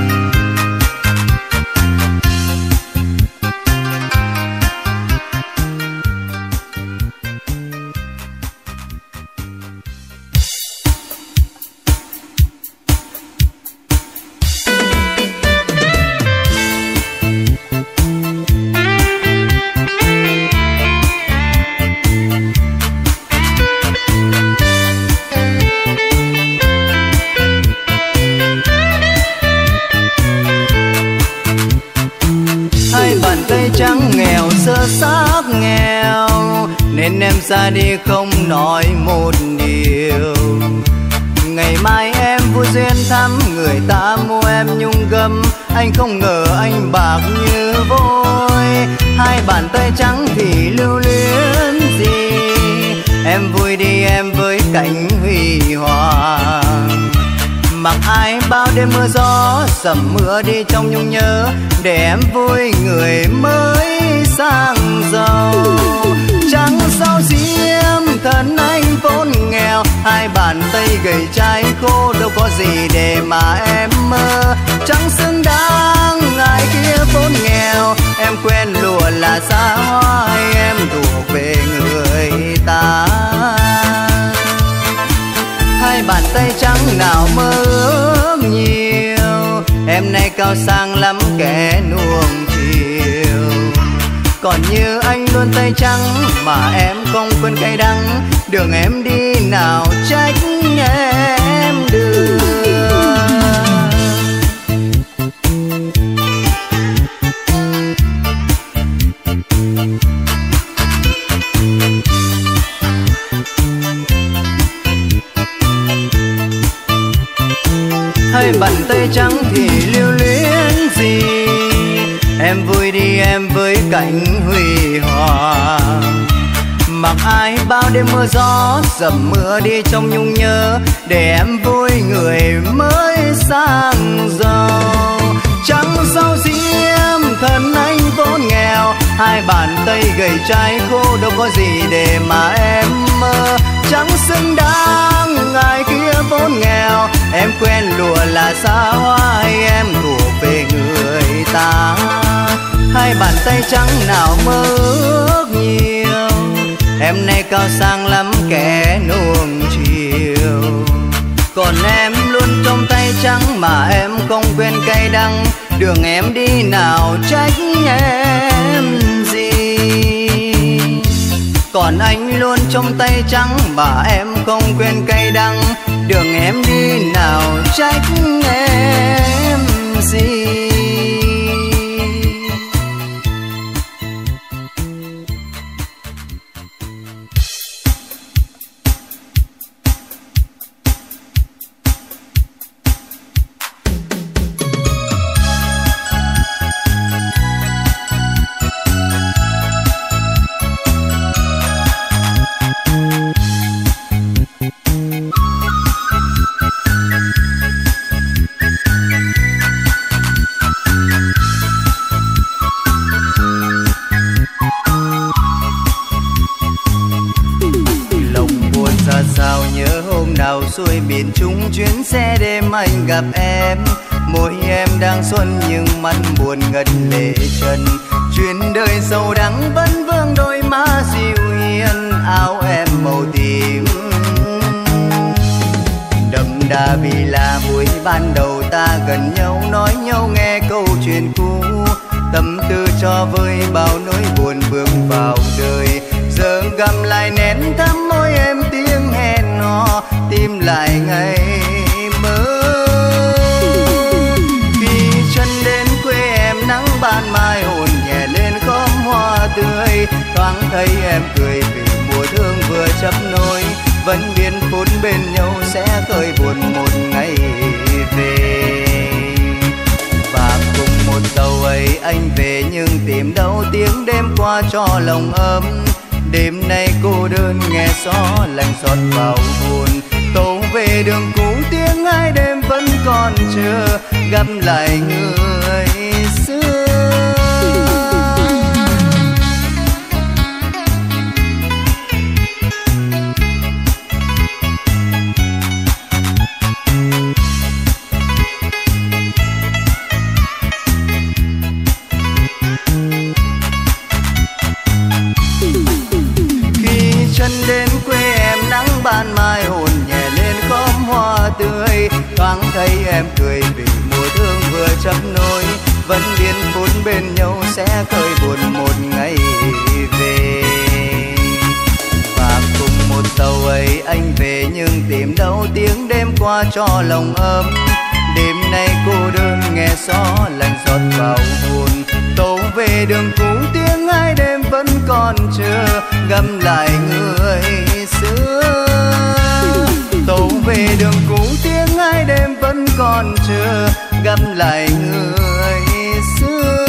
Trắng nghèo sơ xác nghèo, nên em ra đi không nói một điều. Ngày mai em vui duyên thăm người ta mua em nhung gấm, anh không ngờ anh bạc như vôi. Hai bàn tay trắng thì lưu luyến gì, em vui đi em với cảnh huy hoàng. Mặc ai bao đêm mưa gió, sầm mưa đi trong nhung nhớ, để em vui người mới sang giàu. Trắng sao diêm thân anh vốn nghèo, hai bàn tay gầy trái khô đâu có gì để mà em mơ. Chẳng xứng đáng ai kia vốn nghèo, em quen lụa là xa hoa, em thuộc về người ta. Hai bàn tay trắng nào mơ ước nhiều, em nay cao sang lắm kẻ nuông chiều. Còn như anh luôn tay trắng mà em không quên cay đắng, đường em đi nào trách em được. hay bàn tay trắng thì lưu luyến gì. Em vui đi em với cảnh huy hoàng, mặc ai bao đêm mưa gió dầm mưa đi trong nhung nhớ, để em vui người mới sang giàu. Trắng sao diêm thân anh vốn nghèo, hai bàn tay gầy trái khô đâu có gì để mà em mơ. Chẳng xứng đáng ai kia vốn nghèo, em quen lụa là xa hoa hay em thuộc về người ta. Hai bàn tay trắng nào mơ ước nhiều, em nay cao sang lắm kẻ nuông chiều. Còn em luôn trong tay trắng mà em không quên cay đắng, đường em đi nào trách em gì. Còn anh luôn trong tay trắng mà em không quên cay đắng, đường em đi nào trách em gì. Xuôi miền Trung chuyến xe đêm anh gặp em, môi em đang xuân nhưng mắt buồn ngần lệ trần. Chuyến đời sầu đắng vẫn vương đôi má dịu hiền, áo em màu tím đậm đà vì là buổi ban đầu ta gần nhau, nói nhau nghe câu chuyện cũ, tâm tư cho vơi bao nỗi buồn bước vào đời. Giờ gầm lại nén thắm môi em tiếng hẹn hò, tìm lại ngày mơ. Khi chân đến quê em nắng ban mai hồn nhẹ lên khóm hoa tươi, thoáng thấy em cười vì mùa thương vừa chấp nối, vẫn biết phút bên nhau sẽ khơi buồn một ngày về. Và cùng một tàu ấy anh về nhưng tìm đâu tiếng đêm qua cho lòng ấm. Đêm nay cô đơn nghe gió lạnh xót vào hồn, tàu về đường cũ tiếng ai đêm vẫn còn chờ, gặp lại người xưa. Đến quê em nắng ban mai hồn nhẹ lên khóm hoa tươi, thoáng thấy em cười vì mùa thương vừa chấp nối, vẫn biết phút bên nhau sẽ khơi buồn một ngày về. Và cùng một tàu ấy anh về nhưng tìm đâu tiếng đêm qua cho lòng ấm. Đêm nay cô đơn nghe gió lạnh xót vào hồn, tàu về đường cũ tiếng ai đêm vẫn còn chờ, gặp lại người xưa. Tàu về đường cũ tiếng ai đêm vẫn còn chờ, gặp lại người xưa.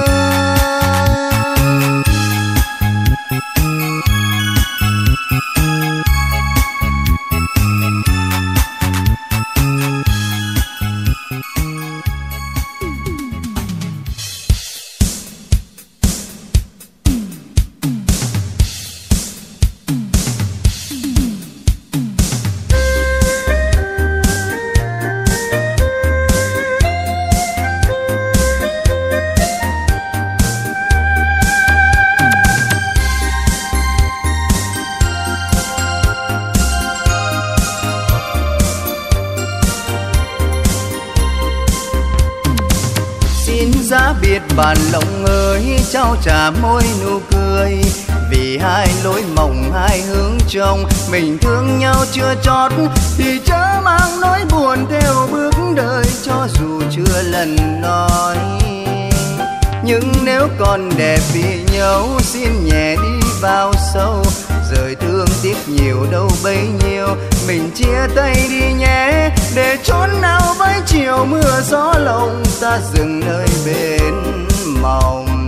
Giá biệt bàn lòng ơi, trao trả môi nụ cười, vì hai lối mộng hai hướng trông, mình thương nhau chưa chót thì chớ mang nỗi buồn theo bước đời, cho dù chưa lần nói. Nhưng nếu còn đẹp vì nhau xin nhẹ đi vào sâu, rời thương tiếc nhiều đâu bấy nhiêu, mình chia tay đi nhé, để chốn nào với chiều mưa gió lòng ta dừng nơi bên mộng.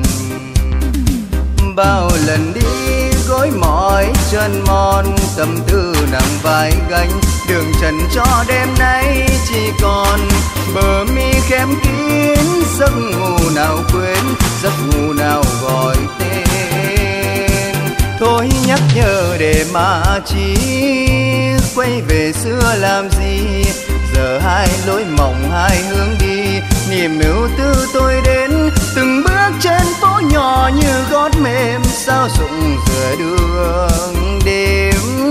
Bao lần đi gối mỏi chân mòn, tâm tư nặng vai gánh, đường trần cho đêm nay chỉ còn bờ mi khép kín. Giấc ngủ nào quên, giấc ngủ nào gọi tên. Thôi nhắc nhở để mà chi, quay về xưa làm gì. Giờ hai lối mộng hai hướng đi, niềm yêu tư tôi đến từng bước trên phố nhỏ như gót mềm sao rụng giữa đường đêm.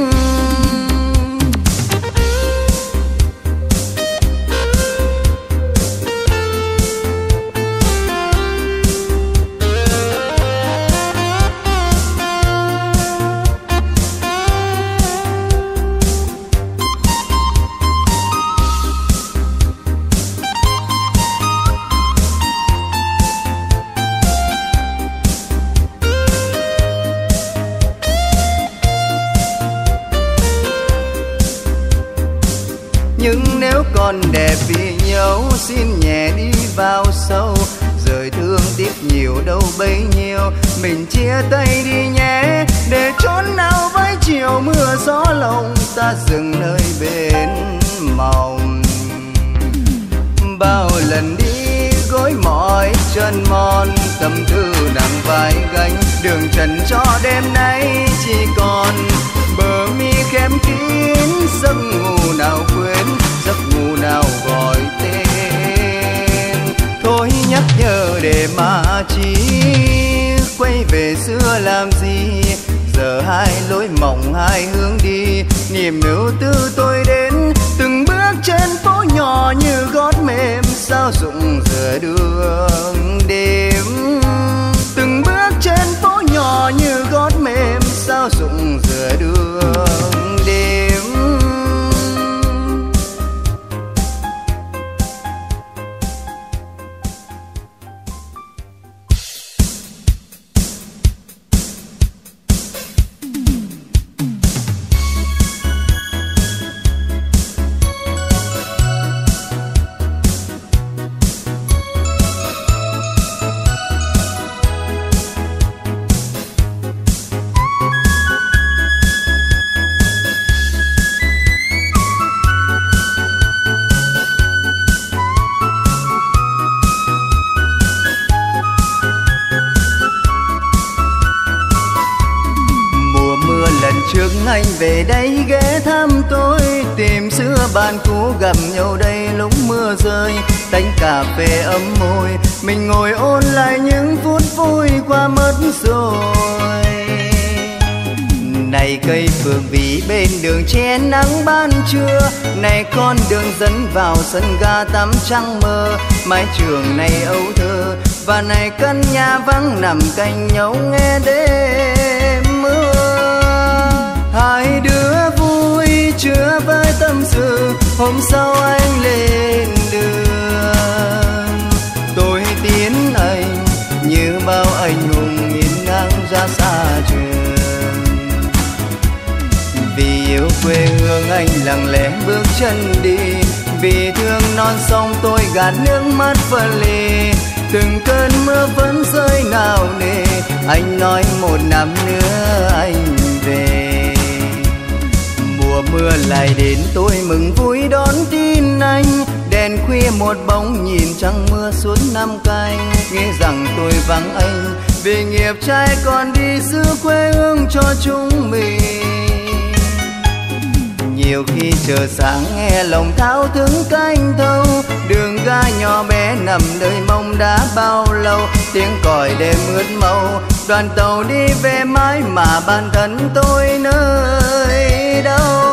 Nhưng nếu còn đẹp vì nhau, xin nhẹ đi vào sâu. Rời thương tiếc nhiều đâu bấy nhiêu, mình chia tay đi nhé. Để chốn nào với chiều mưa gió lòng ta dừng nơi bên mộng. Bao lần đi gối mỏi chân mòn, tâm tư nặng vai gánh, đường trần cho đêm nay chỉ còn bờ mi khép kín. Giấc ngủ nào quên, giấc ngủ nào gọi tên. Thôi nhắc nhở để mà chi, quay về xưa làm gì. Giờ hai lối mộng hai hướng đi, niềm yêu tư tôi đến từng bước trên phố nhỏ như gót mềm sao rụng giữa đường đêm. Từng bước trên phố nhỏ như gót mềm sao rụng giữa đường đêm. Trước anh về đây ghé thăm tôi, tìm xưa bạn cũ gặp nhau đây lúc mưa rơi. Tách cà phê ấm môi, mình ngồi ôn lại những phút vui qua mất rồi. Này cây phượng vĩ bên đường che nắng ban trưa, này con đường dẫn vào sân ga tắm trăng mơ. Mái trường này âu thơ, và này căn nhà vắng nằm cạnh nhau nghe đêm mưa. Hai đứa vui chưa với tâm sự, hôm sau anh lên đường. Tôi tiến anh như bao anh hùng nghiêng ngang ra xa trường. Vì yêu quê hương anh lặng lẽ bước chân đi, vì thương non sông tôi gạt nước mắt phân ly. Từng cơn mưa vẫn rơi nào nề, anh nói một năm nữa anh về. Mùa mưa lại đến tôi mừng vui đón tin anh. Đèn khuya một bóng nhìn trăng mưa suốt năm canh. Nghe rằng tôi vắng anh vì nghiệp trai còn đi giữ quê hương cho chúng mình. Nhiều khi chờ sáng nghe lòng thao thức canh thâu, đường ga nhỏ bé nằm nơi mong đã bao lâu. Tiếng còi đêm ướt màu, đoàn tàu đi về mãi mà bản thân tôi nơi đâu.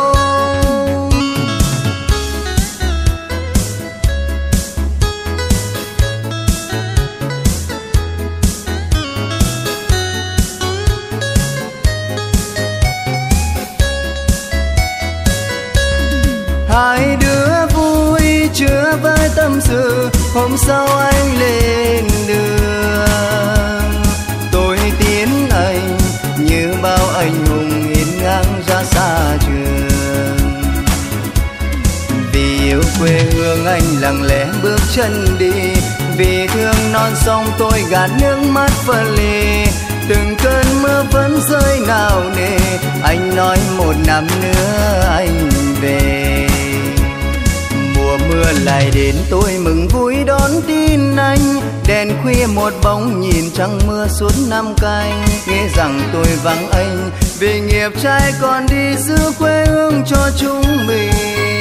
Hai đứa vui chưa với tâm sự, hôm sau anh lên đường. Tôi tiến anh như bao anh hùng nghiêng ngang ra xa trường. Vì yêu quê hương anh lặng lẽ bước chân đi, vì thương non sông tôi gạt nước mắt phân ly. Từng cơn mưa vẫn rơi nào nề, anh nói một năm nữa anh về. Mùa mưa lại đến tôi mừng vui đón tin anh, đèn khuya một bóng nhìn trăng mưa suốt năm canh. Nghe rằng tôi vắng anh vì nghiệp trai còn đi giữ quê hương cho chúng mình.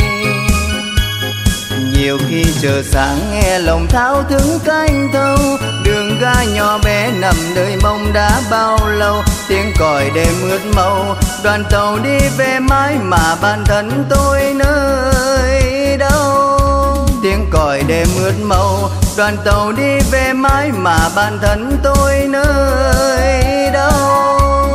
Nhiều khi chờ sáng nghe lòng thao thức canh thâu, đường ga nhỏ bé nằm nơi mong đã bao lâu. Tiếng còi đêm ướt màu, đoàn tàu đi về mãi mà bản thân tôi nơi đâu. Tiếng còi đêm ướt màu, đoàn tàu đi về mãi mà bản thân tôi nơi đâu.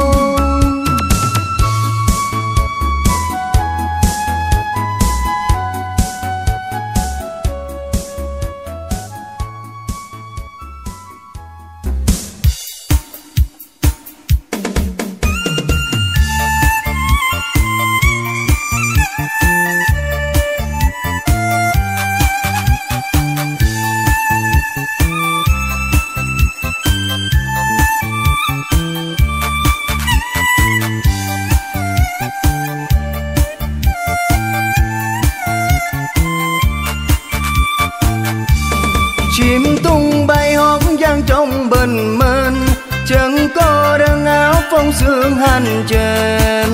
Chim tung bay hót vang trong bình minh, chẳng có đơn áo phong sương hành trên.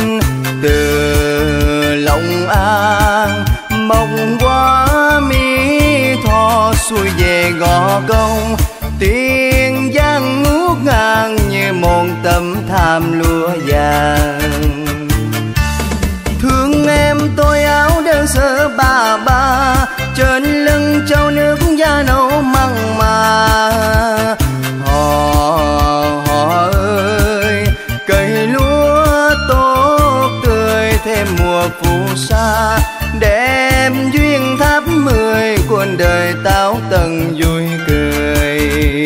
Từ Long An mọc qua Mỹ Tho xuôi về Gò Công, tiếng giang ngút ngang như một tấm thảm lụa vàng. Thương em tôi áo đơn sơ bà ba, trên lưng trâu nước da nâu mặn mà. Họ họ ơi, cây lúa tốt tươi thêm mùa phù sa, đem duyên tháp mười cuốn đời táo tần vui cười.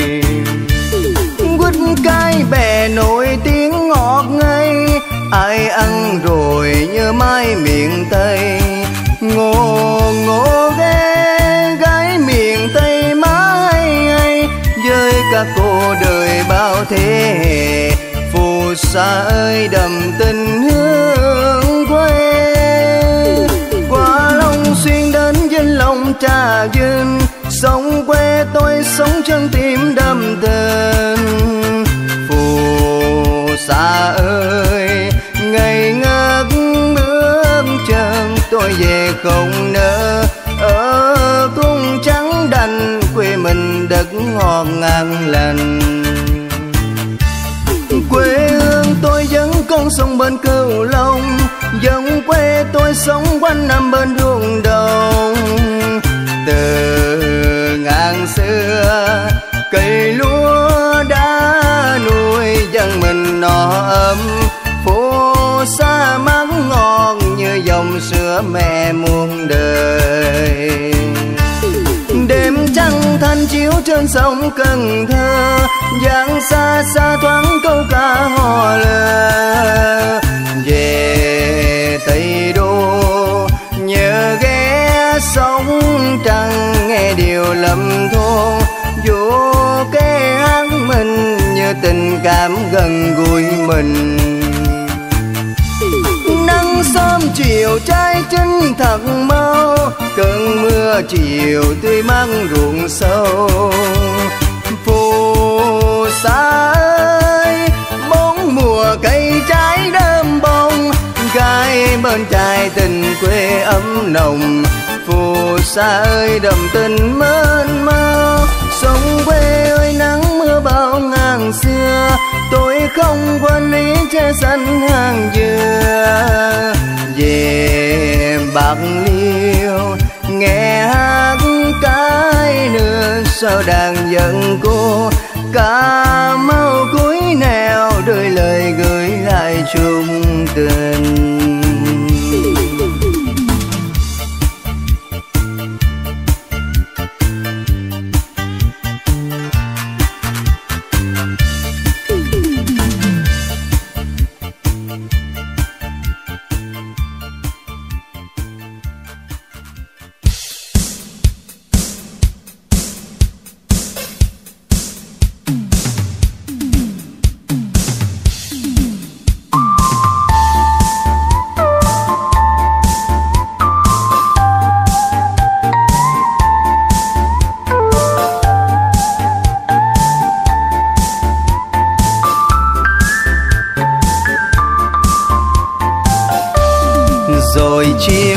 Quýt cái bè nổi tiếng ngọt ngây, ai ăn rồi như mai miền Tây. Ngô ngô ghé gái miền Tây mãi ai, với các cô đời bao thế hệ. Phù sa ơi đậm tình hương quê, qua Long Xuyên đến Vĩnh Long Trà Vinh, sông quê tôi sống chân tim đậm tình. Phù sa ơi ngày ngất bước chân tôi về không nỡ, ở cung trắng đành quê mình đất ngọt ngang lành. Quê hương tôi vẫn con sông bên Cửu Long, vẫn quê tôi sống quanh năm bên ruộng đồng. Từ ngàn xưa cây lúa đã nuôi dân mình no ấm, phố xa mát ngọt như dòng sữa mẹ muôn đời. Đêm trăng thanh chiếu trên sông Cần Thơ, dáng xa xa thoáng câu ca hò lơ. Về Tây Đô nhớ ghé sông Trăng, nghe điều lầm thôn vô cái hát mình, như tình cảm gần gũi mình. Nắng sớm chiều trái chân thật mau, cơn mưa chiều tươi mát ruộng sâu. Phù sa ơi bốn mùa cây trái đơm bông, gái bên trai tình quê ấm nồng. Phù sa ơi đậm tình mênh mông, sông quê ơi nắng mưa bao ngàn xưa, tôi không quên ý tre xanh hàng dừa. Về Bạc Liêu nghe hát cái nương sao đàn dẫn cô, Cà Mau cuối nẻo đôi lời gửi lại chung tình.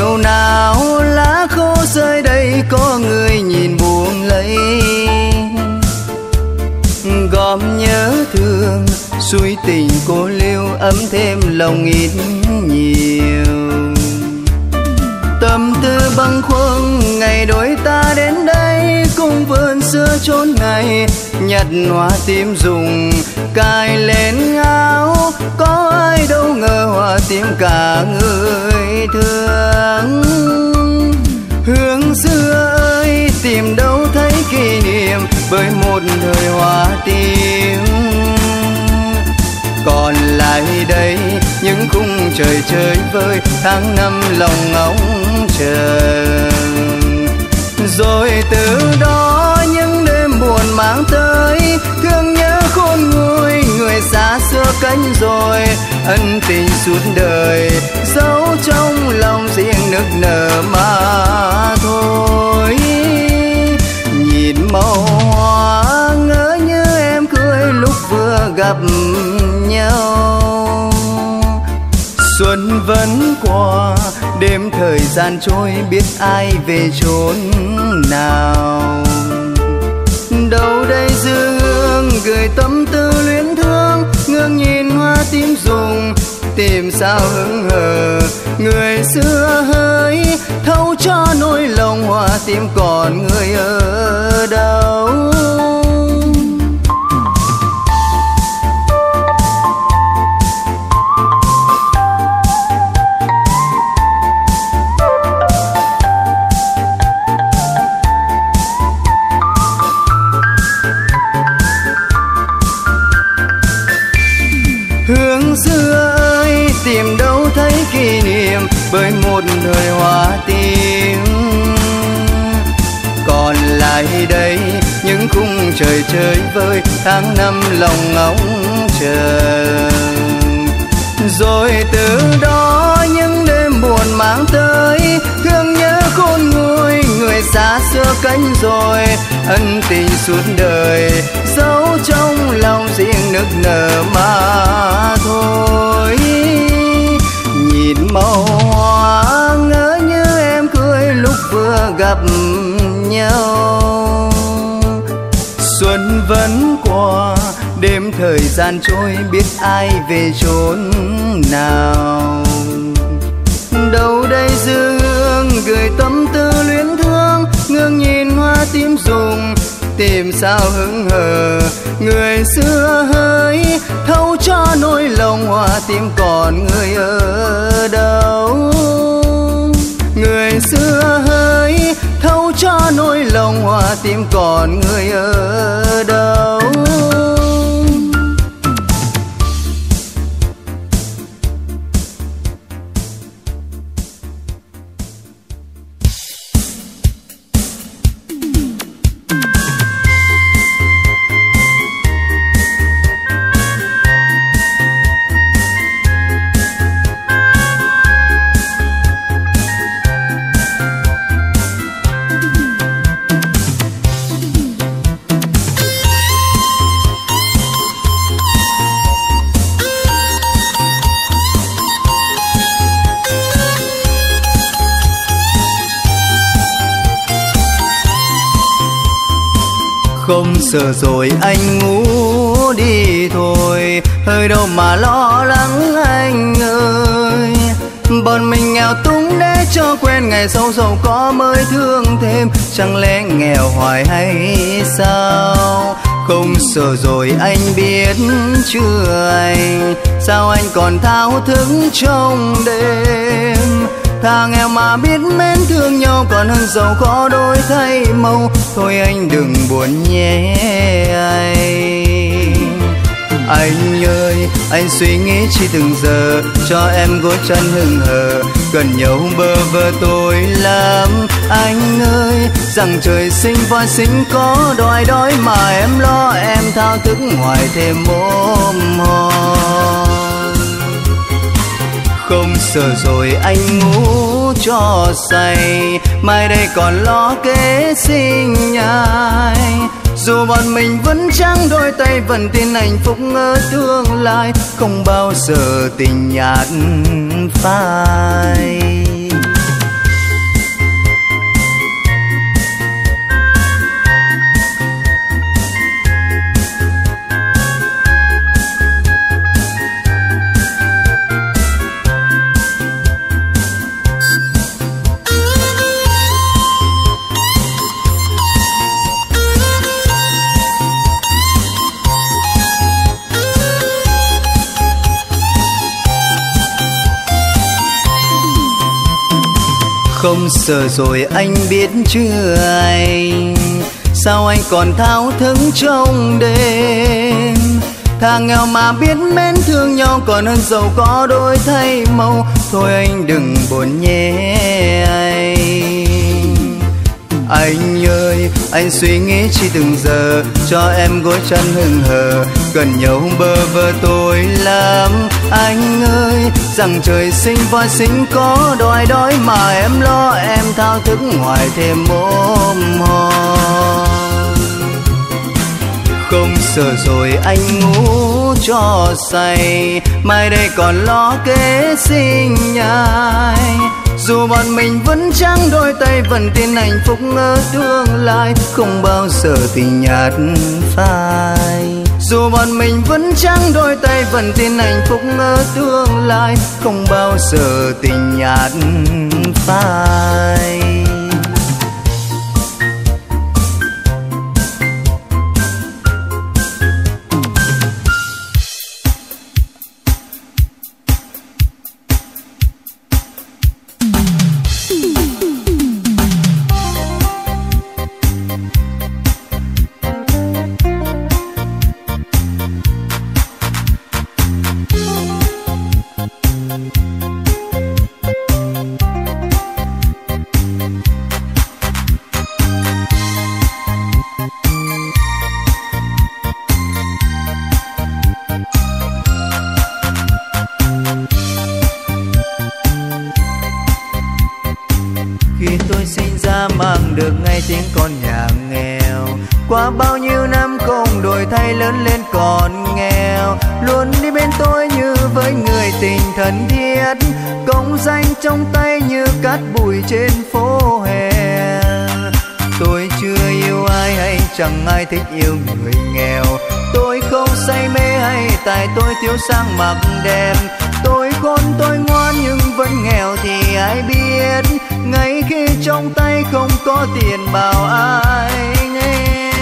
chiều nào lá khô rơi đây có người nhìn buồn lấy. Gom nhớ thương suối tình cô liêu ấm thêm lòng ít nhiều. Tâm tư bâng khuâng ngày đôi ta đến đây cùng vườn xưa chốn ngày nhặt hoa tím rụng cài lên áo. Có ai đâu ngờ hoa tím cả người thương. Hương xưa ơi tìm đâu thấy kỷ niệm bởi một đời hoa tím. Còn lại đây những khung trời chơi vơi tháng năm lòng ngóng chờ. Rồi từ đó những đêm buồn mang tới thương nhớ khôn nguôi người xa xưa cánh rồi. Ân tình suốt đời giấu trong lòng riêng nức nở mà thôi. Nhìn màu hoa ngỡ như em cười lúc vừa gặp nhau. Xuân vẫn qua đêm thời gian trôi biết ai về chốn nào. Đâu đây dư hương gửi tâm tư luyến thương ngước nhìn hoa tím rụng tìm sao hững hờ. Người xưa hỡi thấu cho nỗi lòng hoa tím còn người ở đâu. Hương xưa ơi tìm đâu thấy kỷ niệm bởi một đời hoa tím. Còn lại đây những khung trời chơi vơi tháng năm lòng ngóng chờ. Rồi từ đó những đêm buồn mang tới thương nhớ khôn nguôi người xa xưa cánh rồi. Ân tình suốt đời giấu trong lòng riêng nức nở mà thôi. Nhìn màu hoa ngỡ như em cười lúc vừa gặp nhau. Xuân vẫn qua đêm thời gian trôi biết ai về chốn nào. Đâu đây dư hương gửi tâm tư luyến thương ngước nhìn hoa tím rụng tìm sao hững hờ. Người xưa hỡi thấu cho nỗi lòng hoa tím còn người ở đâu. Người xưa hỡi thấu cho nỗi lòng hoa tím còn người ở đâu. Không sợ rồi anh ngủ đi thôi, hơi đâu mà lo lắng anh ơi. Bọn mình nghèo túng để cho quen ngày sau giàu có mới thương thêm, chẳng lẽ nghèo hoài hay sao? Không sợ rồi anh biết chưa anh, sao anh còn thao thức trong đêm. Thà nghèo mà biết mến thương nhau còn hơn giàu có đổi thay màu. Thôi anh đừng buồn nhé anh. Anh ơi, anh suy nghĩ chỉ từng giờ cho em gối chân hững hờ, gần nhau bơ vơ tôi lắm. Anh ơi, rằng trời sinh voi sinh có đòi đói mà em lo em thao thức ngoài thêm ôm hôn. Không sợ rồi anh ngủ cho say, mai đây còn lo kế sinh nhai. Dù bọn mình vẫn trắng đôi tay vẫn tin hạnh phúc ở tương lai, không bao giờ tình nhạt phai. Không sợ rồi anh biết chưa anh, sao anh còn thao thức trong đêm. Thằng nghèo mà biết mến thương nhau còn hơn giàu có đôi thay màu. Thôi anh đừng buồn nhé anh. Anh ơi, anh suy nghĩ chỉ từng giờ, cho em gối chân hững hờ, gần nhau bơ vơ tôi lắm. Anh ơi, rằng trời sinh voi sinh có đòi đói mà em lo em thao thức ngoài thêm ôm hôn. Không sợ rồi anh ngủ cho say, mai đây còn lo kế sinh nhai. Dù bọn mình vẫn trắng đôi tay, vẫn tin hạnh phúc ở tương lai, không bao giờ tình nhạt phai. Dù bọn mình vẫn trắng đôi tay, vẫn tin hạnh phúc ở tương lai, không bao giờ tình nhạt phai. Được ngay tiếng con nhà nghèo, qua bao nhiêu năm không đổi thay lớn lên còn nghèo. Luôn đi bên tôi như với người tình thân thiết, công danh trong tay như cát bụi trên phố hè. Tôi chưa yêu ai hay chẳng ai thích yêu người nghèo. Tôi không say mê hay tại tôi thiếu sang mặc đẹp. Tôi khôn tôi ngoan nhưng vẫn nghèo thì ai biết, ngay khi trong tay không có tiền bảo ai nghe.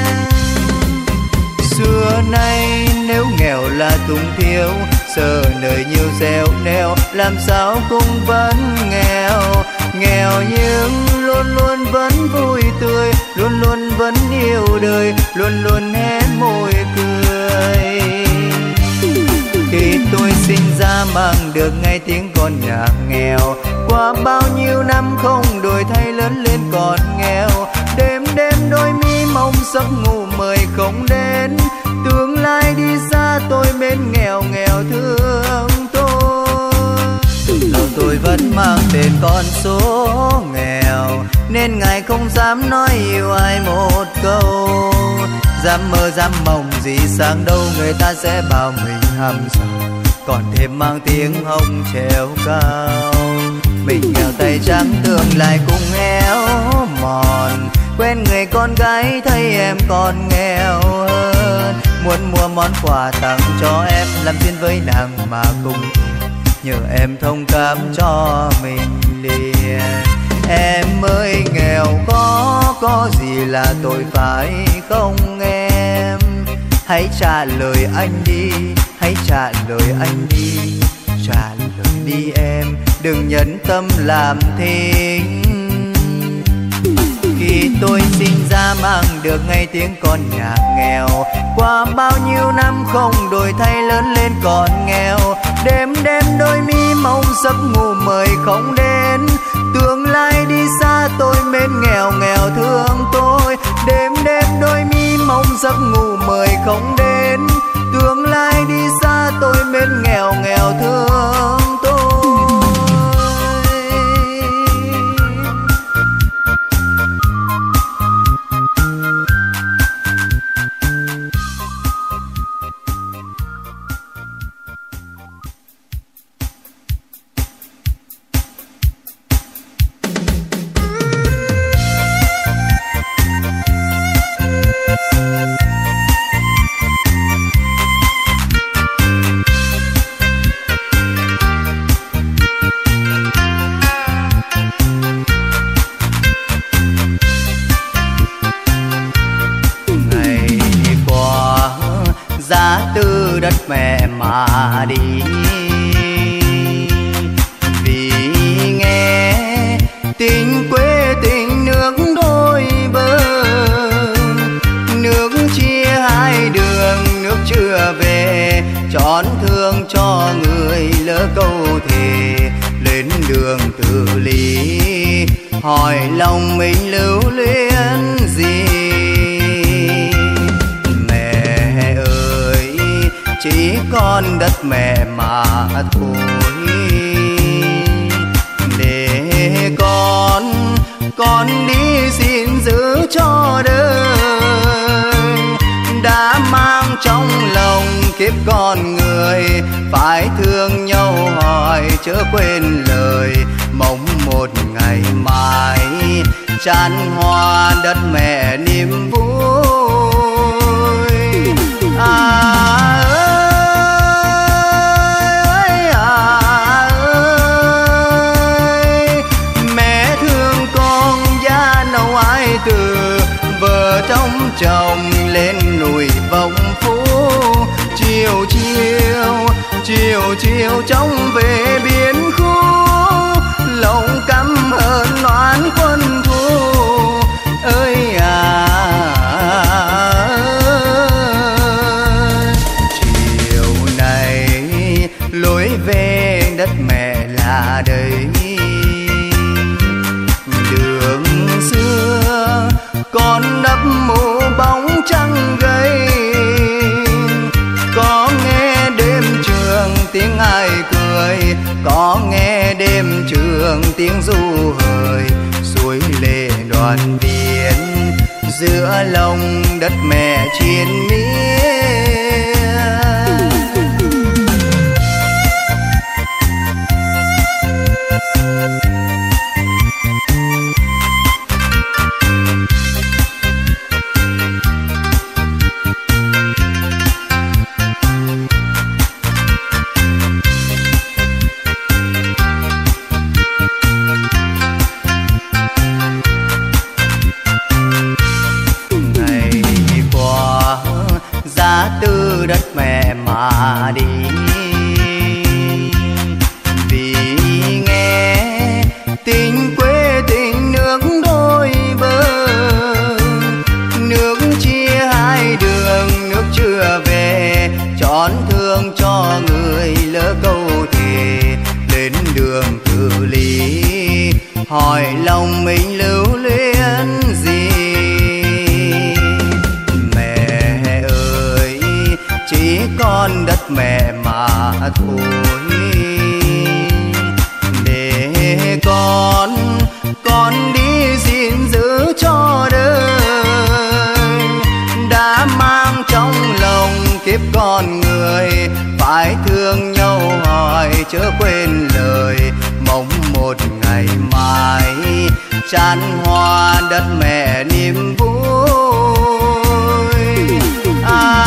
Xưa nay nếu nghèo là túng thiếu, giờ đời nhiều gieo neo, làm sao cũng vẫn nghèo. Nghèo nhưng luôn luôn vẫn vui tươi, luôn luôn vẫn yêu đời, luôn luôn hé môi cười. Khi tôi sinh ra mang được ngay tiếng con nhà nghèo, qua bao nhiêu năm không đổi thay lớn lên còn nghèo. Đêm đêm đôi mi mong giấc ngủ mời không đến, tương lai đi xa tôi mến nghèo nghèo thương tôi. Lòng tôi vẫn mang tên con số nghèo, nên ngài không dám nói yêu ai một câu. Dám mơ dám mộng gì sang đâu người ta sẽ bảo mình hầm giàu, còn thêm mang tiếng hồng treo cao. Mình nghèo tay trắng tương lai cũng héo mòn, quen người con gái thấy em còn nghèo hơn. Muốn mua món quà tặng cho em, làm duyên với nàng mà cùng nhờ em thông cảm cho mình liền. Em ơi nghèo có, có gì là tội phải không em? Hãy trả lời anh đi, hãy trả lời anh đi, trả lời đi em, đừng nhẫn tâm làm thinh. Khi tôi sinh ra mang được ngay tiếng con nhà nghèo, qua bao nhiêu năm không đổi thay lớn lên còn nghèo. Đêm đêm đôi mi mong giấc ngủ mời không đến, tương lai đi xa tôi mến nghèo nghèo thương tôi. Đêm đêm đôi mi mong giấc ngủ mời không đến, tương lai đi xa tôi mến nghèo nghèo thương tôi. Đất mẹ mà đi, vì nghe tình quê tình nước đôi bờ, nước chia hai đường nước chưa về, trọn thương cho người lỡ câu thề lên đường tự lý, hỏi lòng mình lưu luyến gì. Mẹ ơi chỉ còn đất mẹ mà thôi, để con con đi xin giữ cho đời, đã mang trong lòng kiếp con người, phải thương nhau hỏi chớ quên lời, mong một ngày mai tràn hoa đất mẹ niềm vui. À ơi, à ơi, mẹ thương con da nâu ai từ, vợ trong chồng lên núi vọng phú, chiều chiều chiều chiều trong về biển khu, lòng căm hờn oán quân thù. Ơi à chiều này lối về đất mẹ là đây, đường xưa con nấp mù bóng trăng gầy, có nghe đêm trường tiếng ai cười, có nghe đêm trường tiếng ru hời, suối lệ đoàn viên giữa lòng đất mẹ triền miên. Từ đất mẹ mà đi, vì nghe tình quê tình nước đôi bờ, nước chia hai đường nước chưa về, trọn thương cho người lỡ câu thề lên đường tự lý, hỏi lòng mình lưu luyến gì. Chỉ còn đất mẹ mà thôi, để con con đi xin giữ cho đời, đã mang trong lòng kiếp con người, phải thương nhau hỏi chớ quên lời, mong một ngày mai tràn hoa đất mẹ niềm vui. À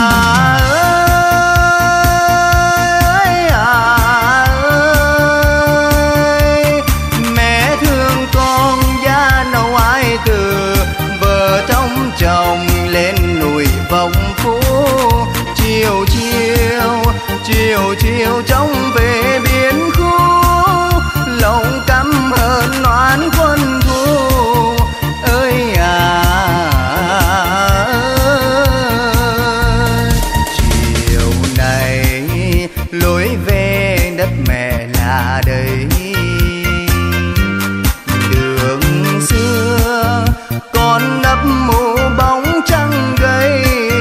chồng lên núi vọng phú, chiều chiều chiều chiều trong về biển khu, lòng căm hờn oán quân thù. Ơi à chiều này lối về đất mẹ là đây, đường xưa con nấp mù bóng trăng gầy,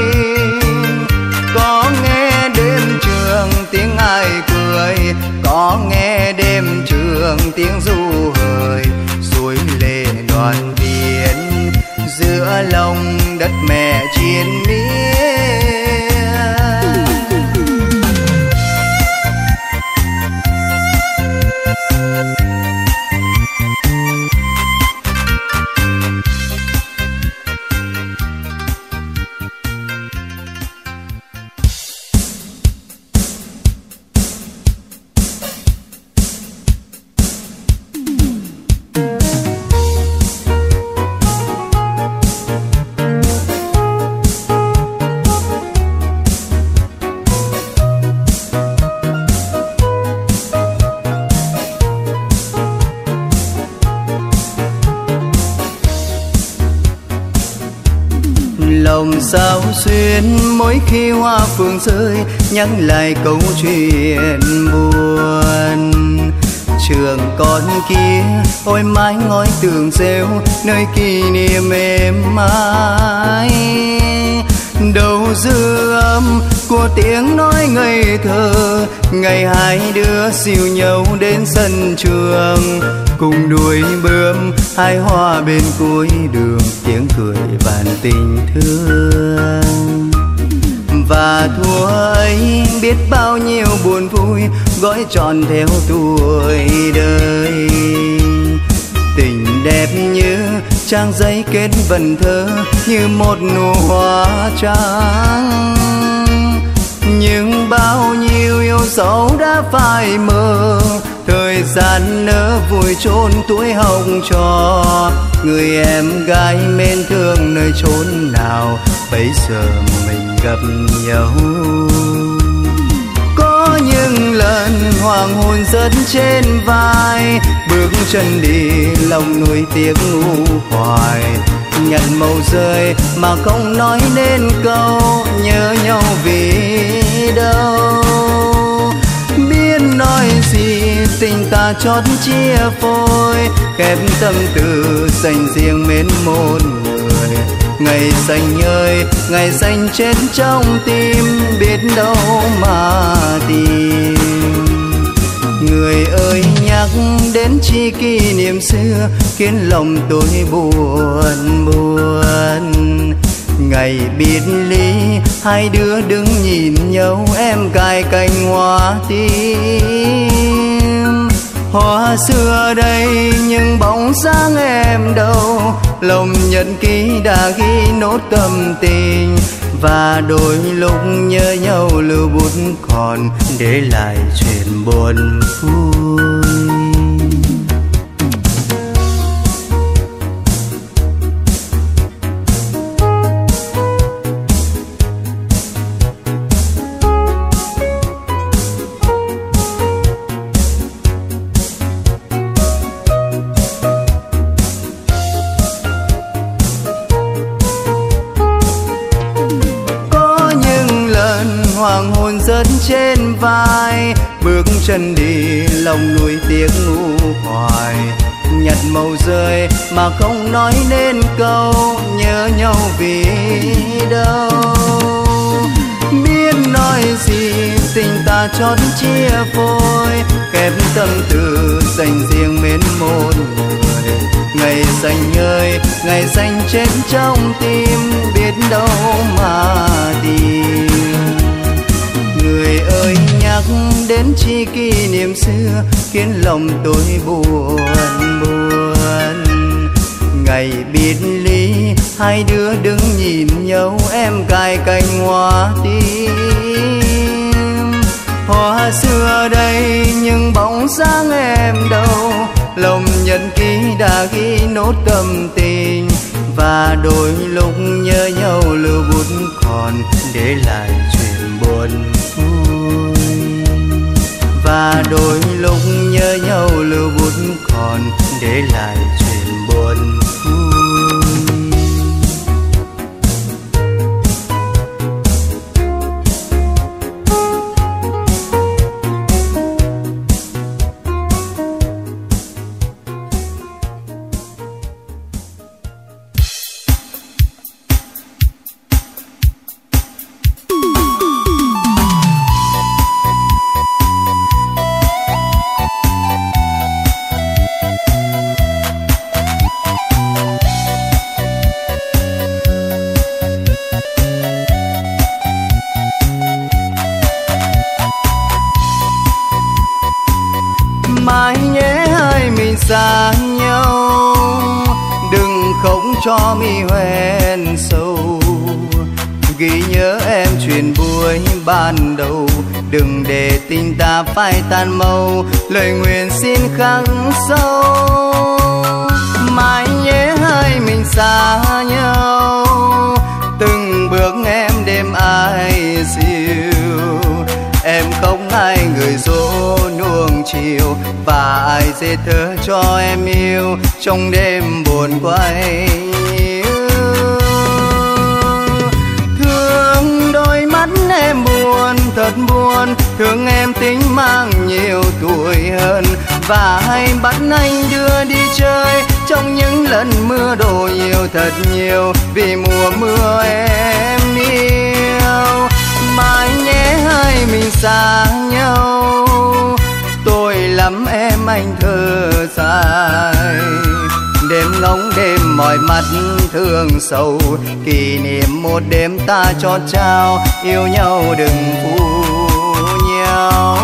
có nghe đêm trường tiếng ai cười, có nghe đêm trường tiếng ru hời, suối lệ đoàn viên giữa lòng đất mẹ triền miên. lòng sao xuyên mỗi khi hoa phượng rơi, nhắc lại câu chuyện buồn. Trường con kia ôi mái ngói tường rêu, nơi kỷ niệm êm mãi. Đâu dư âm của tiếng nói ngây thơ, ngày hai đứa dìu nhau đến sân trường, cùng đuổi bướm hai hoa bên cuối đường, tiếng cười vàn tình thương. Và thuở ấy biết bao nhiêu buồn vui gói trọn theo tuổi đời. Tình đẹp như trang giấy kết vần thơ, như một nụ hoa trắng. Nhưng bao nhiêu yêu dấu đã phai mờ, thời gian nỡ vùi chôn tuổi học trò. Người em gái mến thương nơi chốn nào, bấy giờ mình gặp nhau. Có những lần hoàng hôn dẫn trên vai, bước chân đi lòng nuối tiếc ngu hoài. Nhận màu rơi mà không nói nên câu, nhớ nhau vì đâu. Biết nói gì tình ta chót chia phôi, khép tâm tư dành riêng mến một người. Ngày xanh ơi ngày xanh chết trong tim, biết đâu mà tìm. Người ơi nhắc đến chi kỷ niệm xưa, khiến lòng tôi buồn buồn. Ngày biệt ly hai đứa đứng nhìn nhau, em cài cành hoa tím. Hoa xưa đây nhưng bóng dáng em đâu, lòng nhật ký đã ghi nốt tâm tình. Và đôi lúc nhớ nhau lưu bút còn, để lại chuyện buồn vui. Hoàng hôn dẫn trên vai, bước chân đi lòng nuối tiếc ngu hoài. Nhặt màu rơi mà không nói nên câu, nhớ nhau vì đâu. Biết nói gì tình ta chót chia phôi, kẹp tâm tư dành riêng mến một người. Ngày xanh ơi ngày xanh chết trong tim, biết đâu mà tìm. Người ơi nhắc đến chi kỷ niệm xưa, khiến lòng tôi buồn buồn. Ngày biệt ly hai đứa đứng nhìn nhau, em cài cành hoa tím. Hoa xưa đây nhưng bóng dáng em đâu, lòng nhật ký đã ghi nốt tâm tình. Và đôi lúc nhớ nhau lưu bút còn, để lại chuyện buồn vui. Và đôi lúc nhớ nhau lưu bút còn, để lại chuyện buồn vui. Mãi nhé hai mình xa nhau, đừng không cho mi hoen sâu. Ghi nhớ em chuyện buổi ban đầu, đừng để tình ta phai tan màu. Lời nguyện xin khắc sâu. Mãi nhé hai mình xa nhau, từng bước em đêm ai dịu. Em không ai người dỗ nuông chiều, và ai dễ thơ cho em yêu trong đêm buồn quay. buồn, thương em tính mang nhiều tuổi hơn. Và hay bắt anh đưa đi chơi trong những lần mưa đổ nhiều thật nhiều, vì mùa mưa em yêu. Mai nhé hai mình xa nhau, tôi lắm em anh thơ dài. Đêm ngóng đêm mỏi mắt thương sầu, kỷ niệm một đêm ta cho trao, yêu nhau đừng phụ nhau.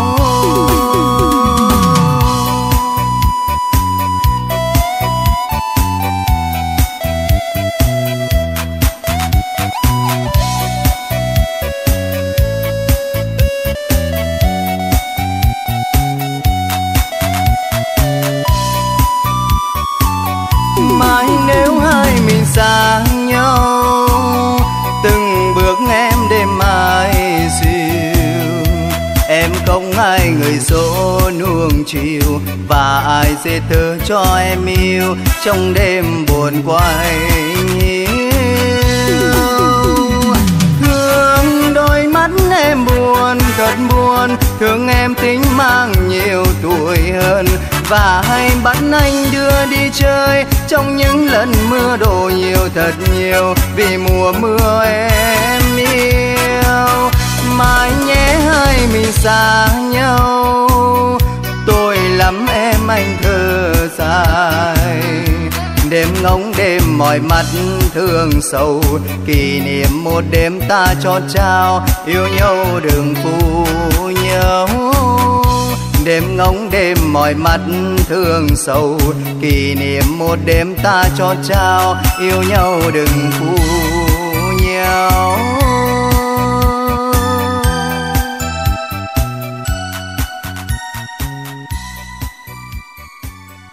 Mai nếu hai mình xa nhau, từng bước em đêm mai dịu, em không ai người dỗ nuông chiều, và ai sẽ thơ cho em yêu trong đêm buồn quay nhiêu. Thương đôi mắt em buồn thật buồn, thương em tính mang nhiều tuổi hơn. Và hay bắt anh đưa đi chơi trong những lần mưa đổ nhiều thật nhiều, vì mùa mưa em yêu. Mai nhé hai mình xa nhau, tôi lắm em anh thơ dài. Đêm ngóng đêm mỏi mắt thương sầu, kỷ niệm một đêm ta cho trao, yêu nhau đừng phụ nhau. Đêm ngóng đêm mỏi mắt thương sầu, kỷ niệm một đêm ta cho trao, yêu nhau đừng phụ nhau.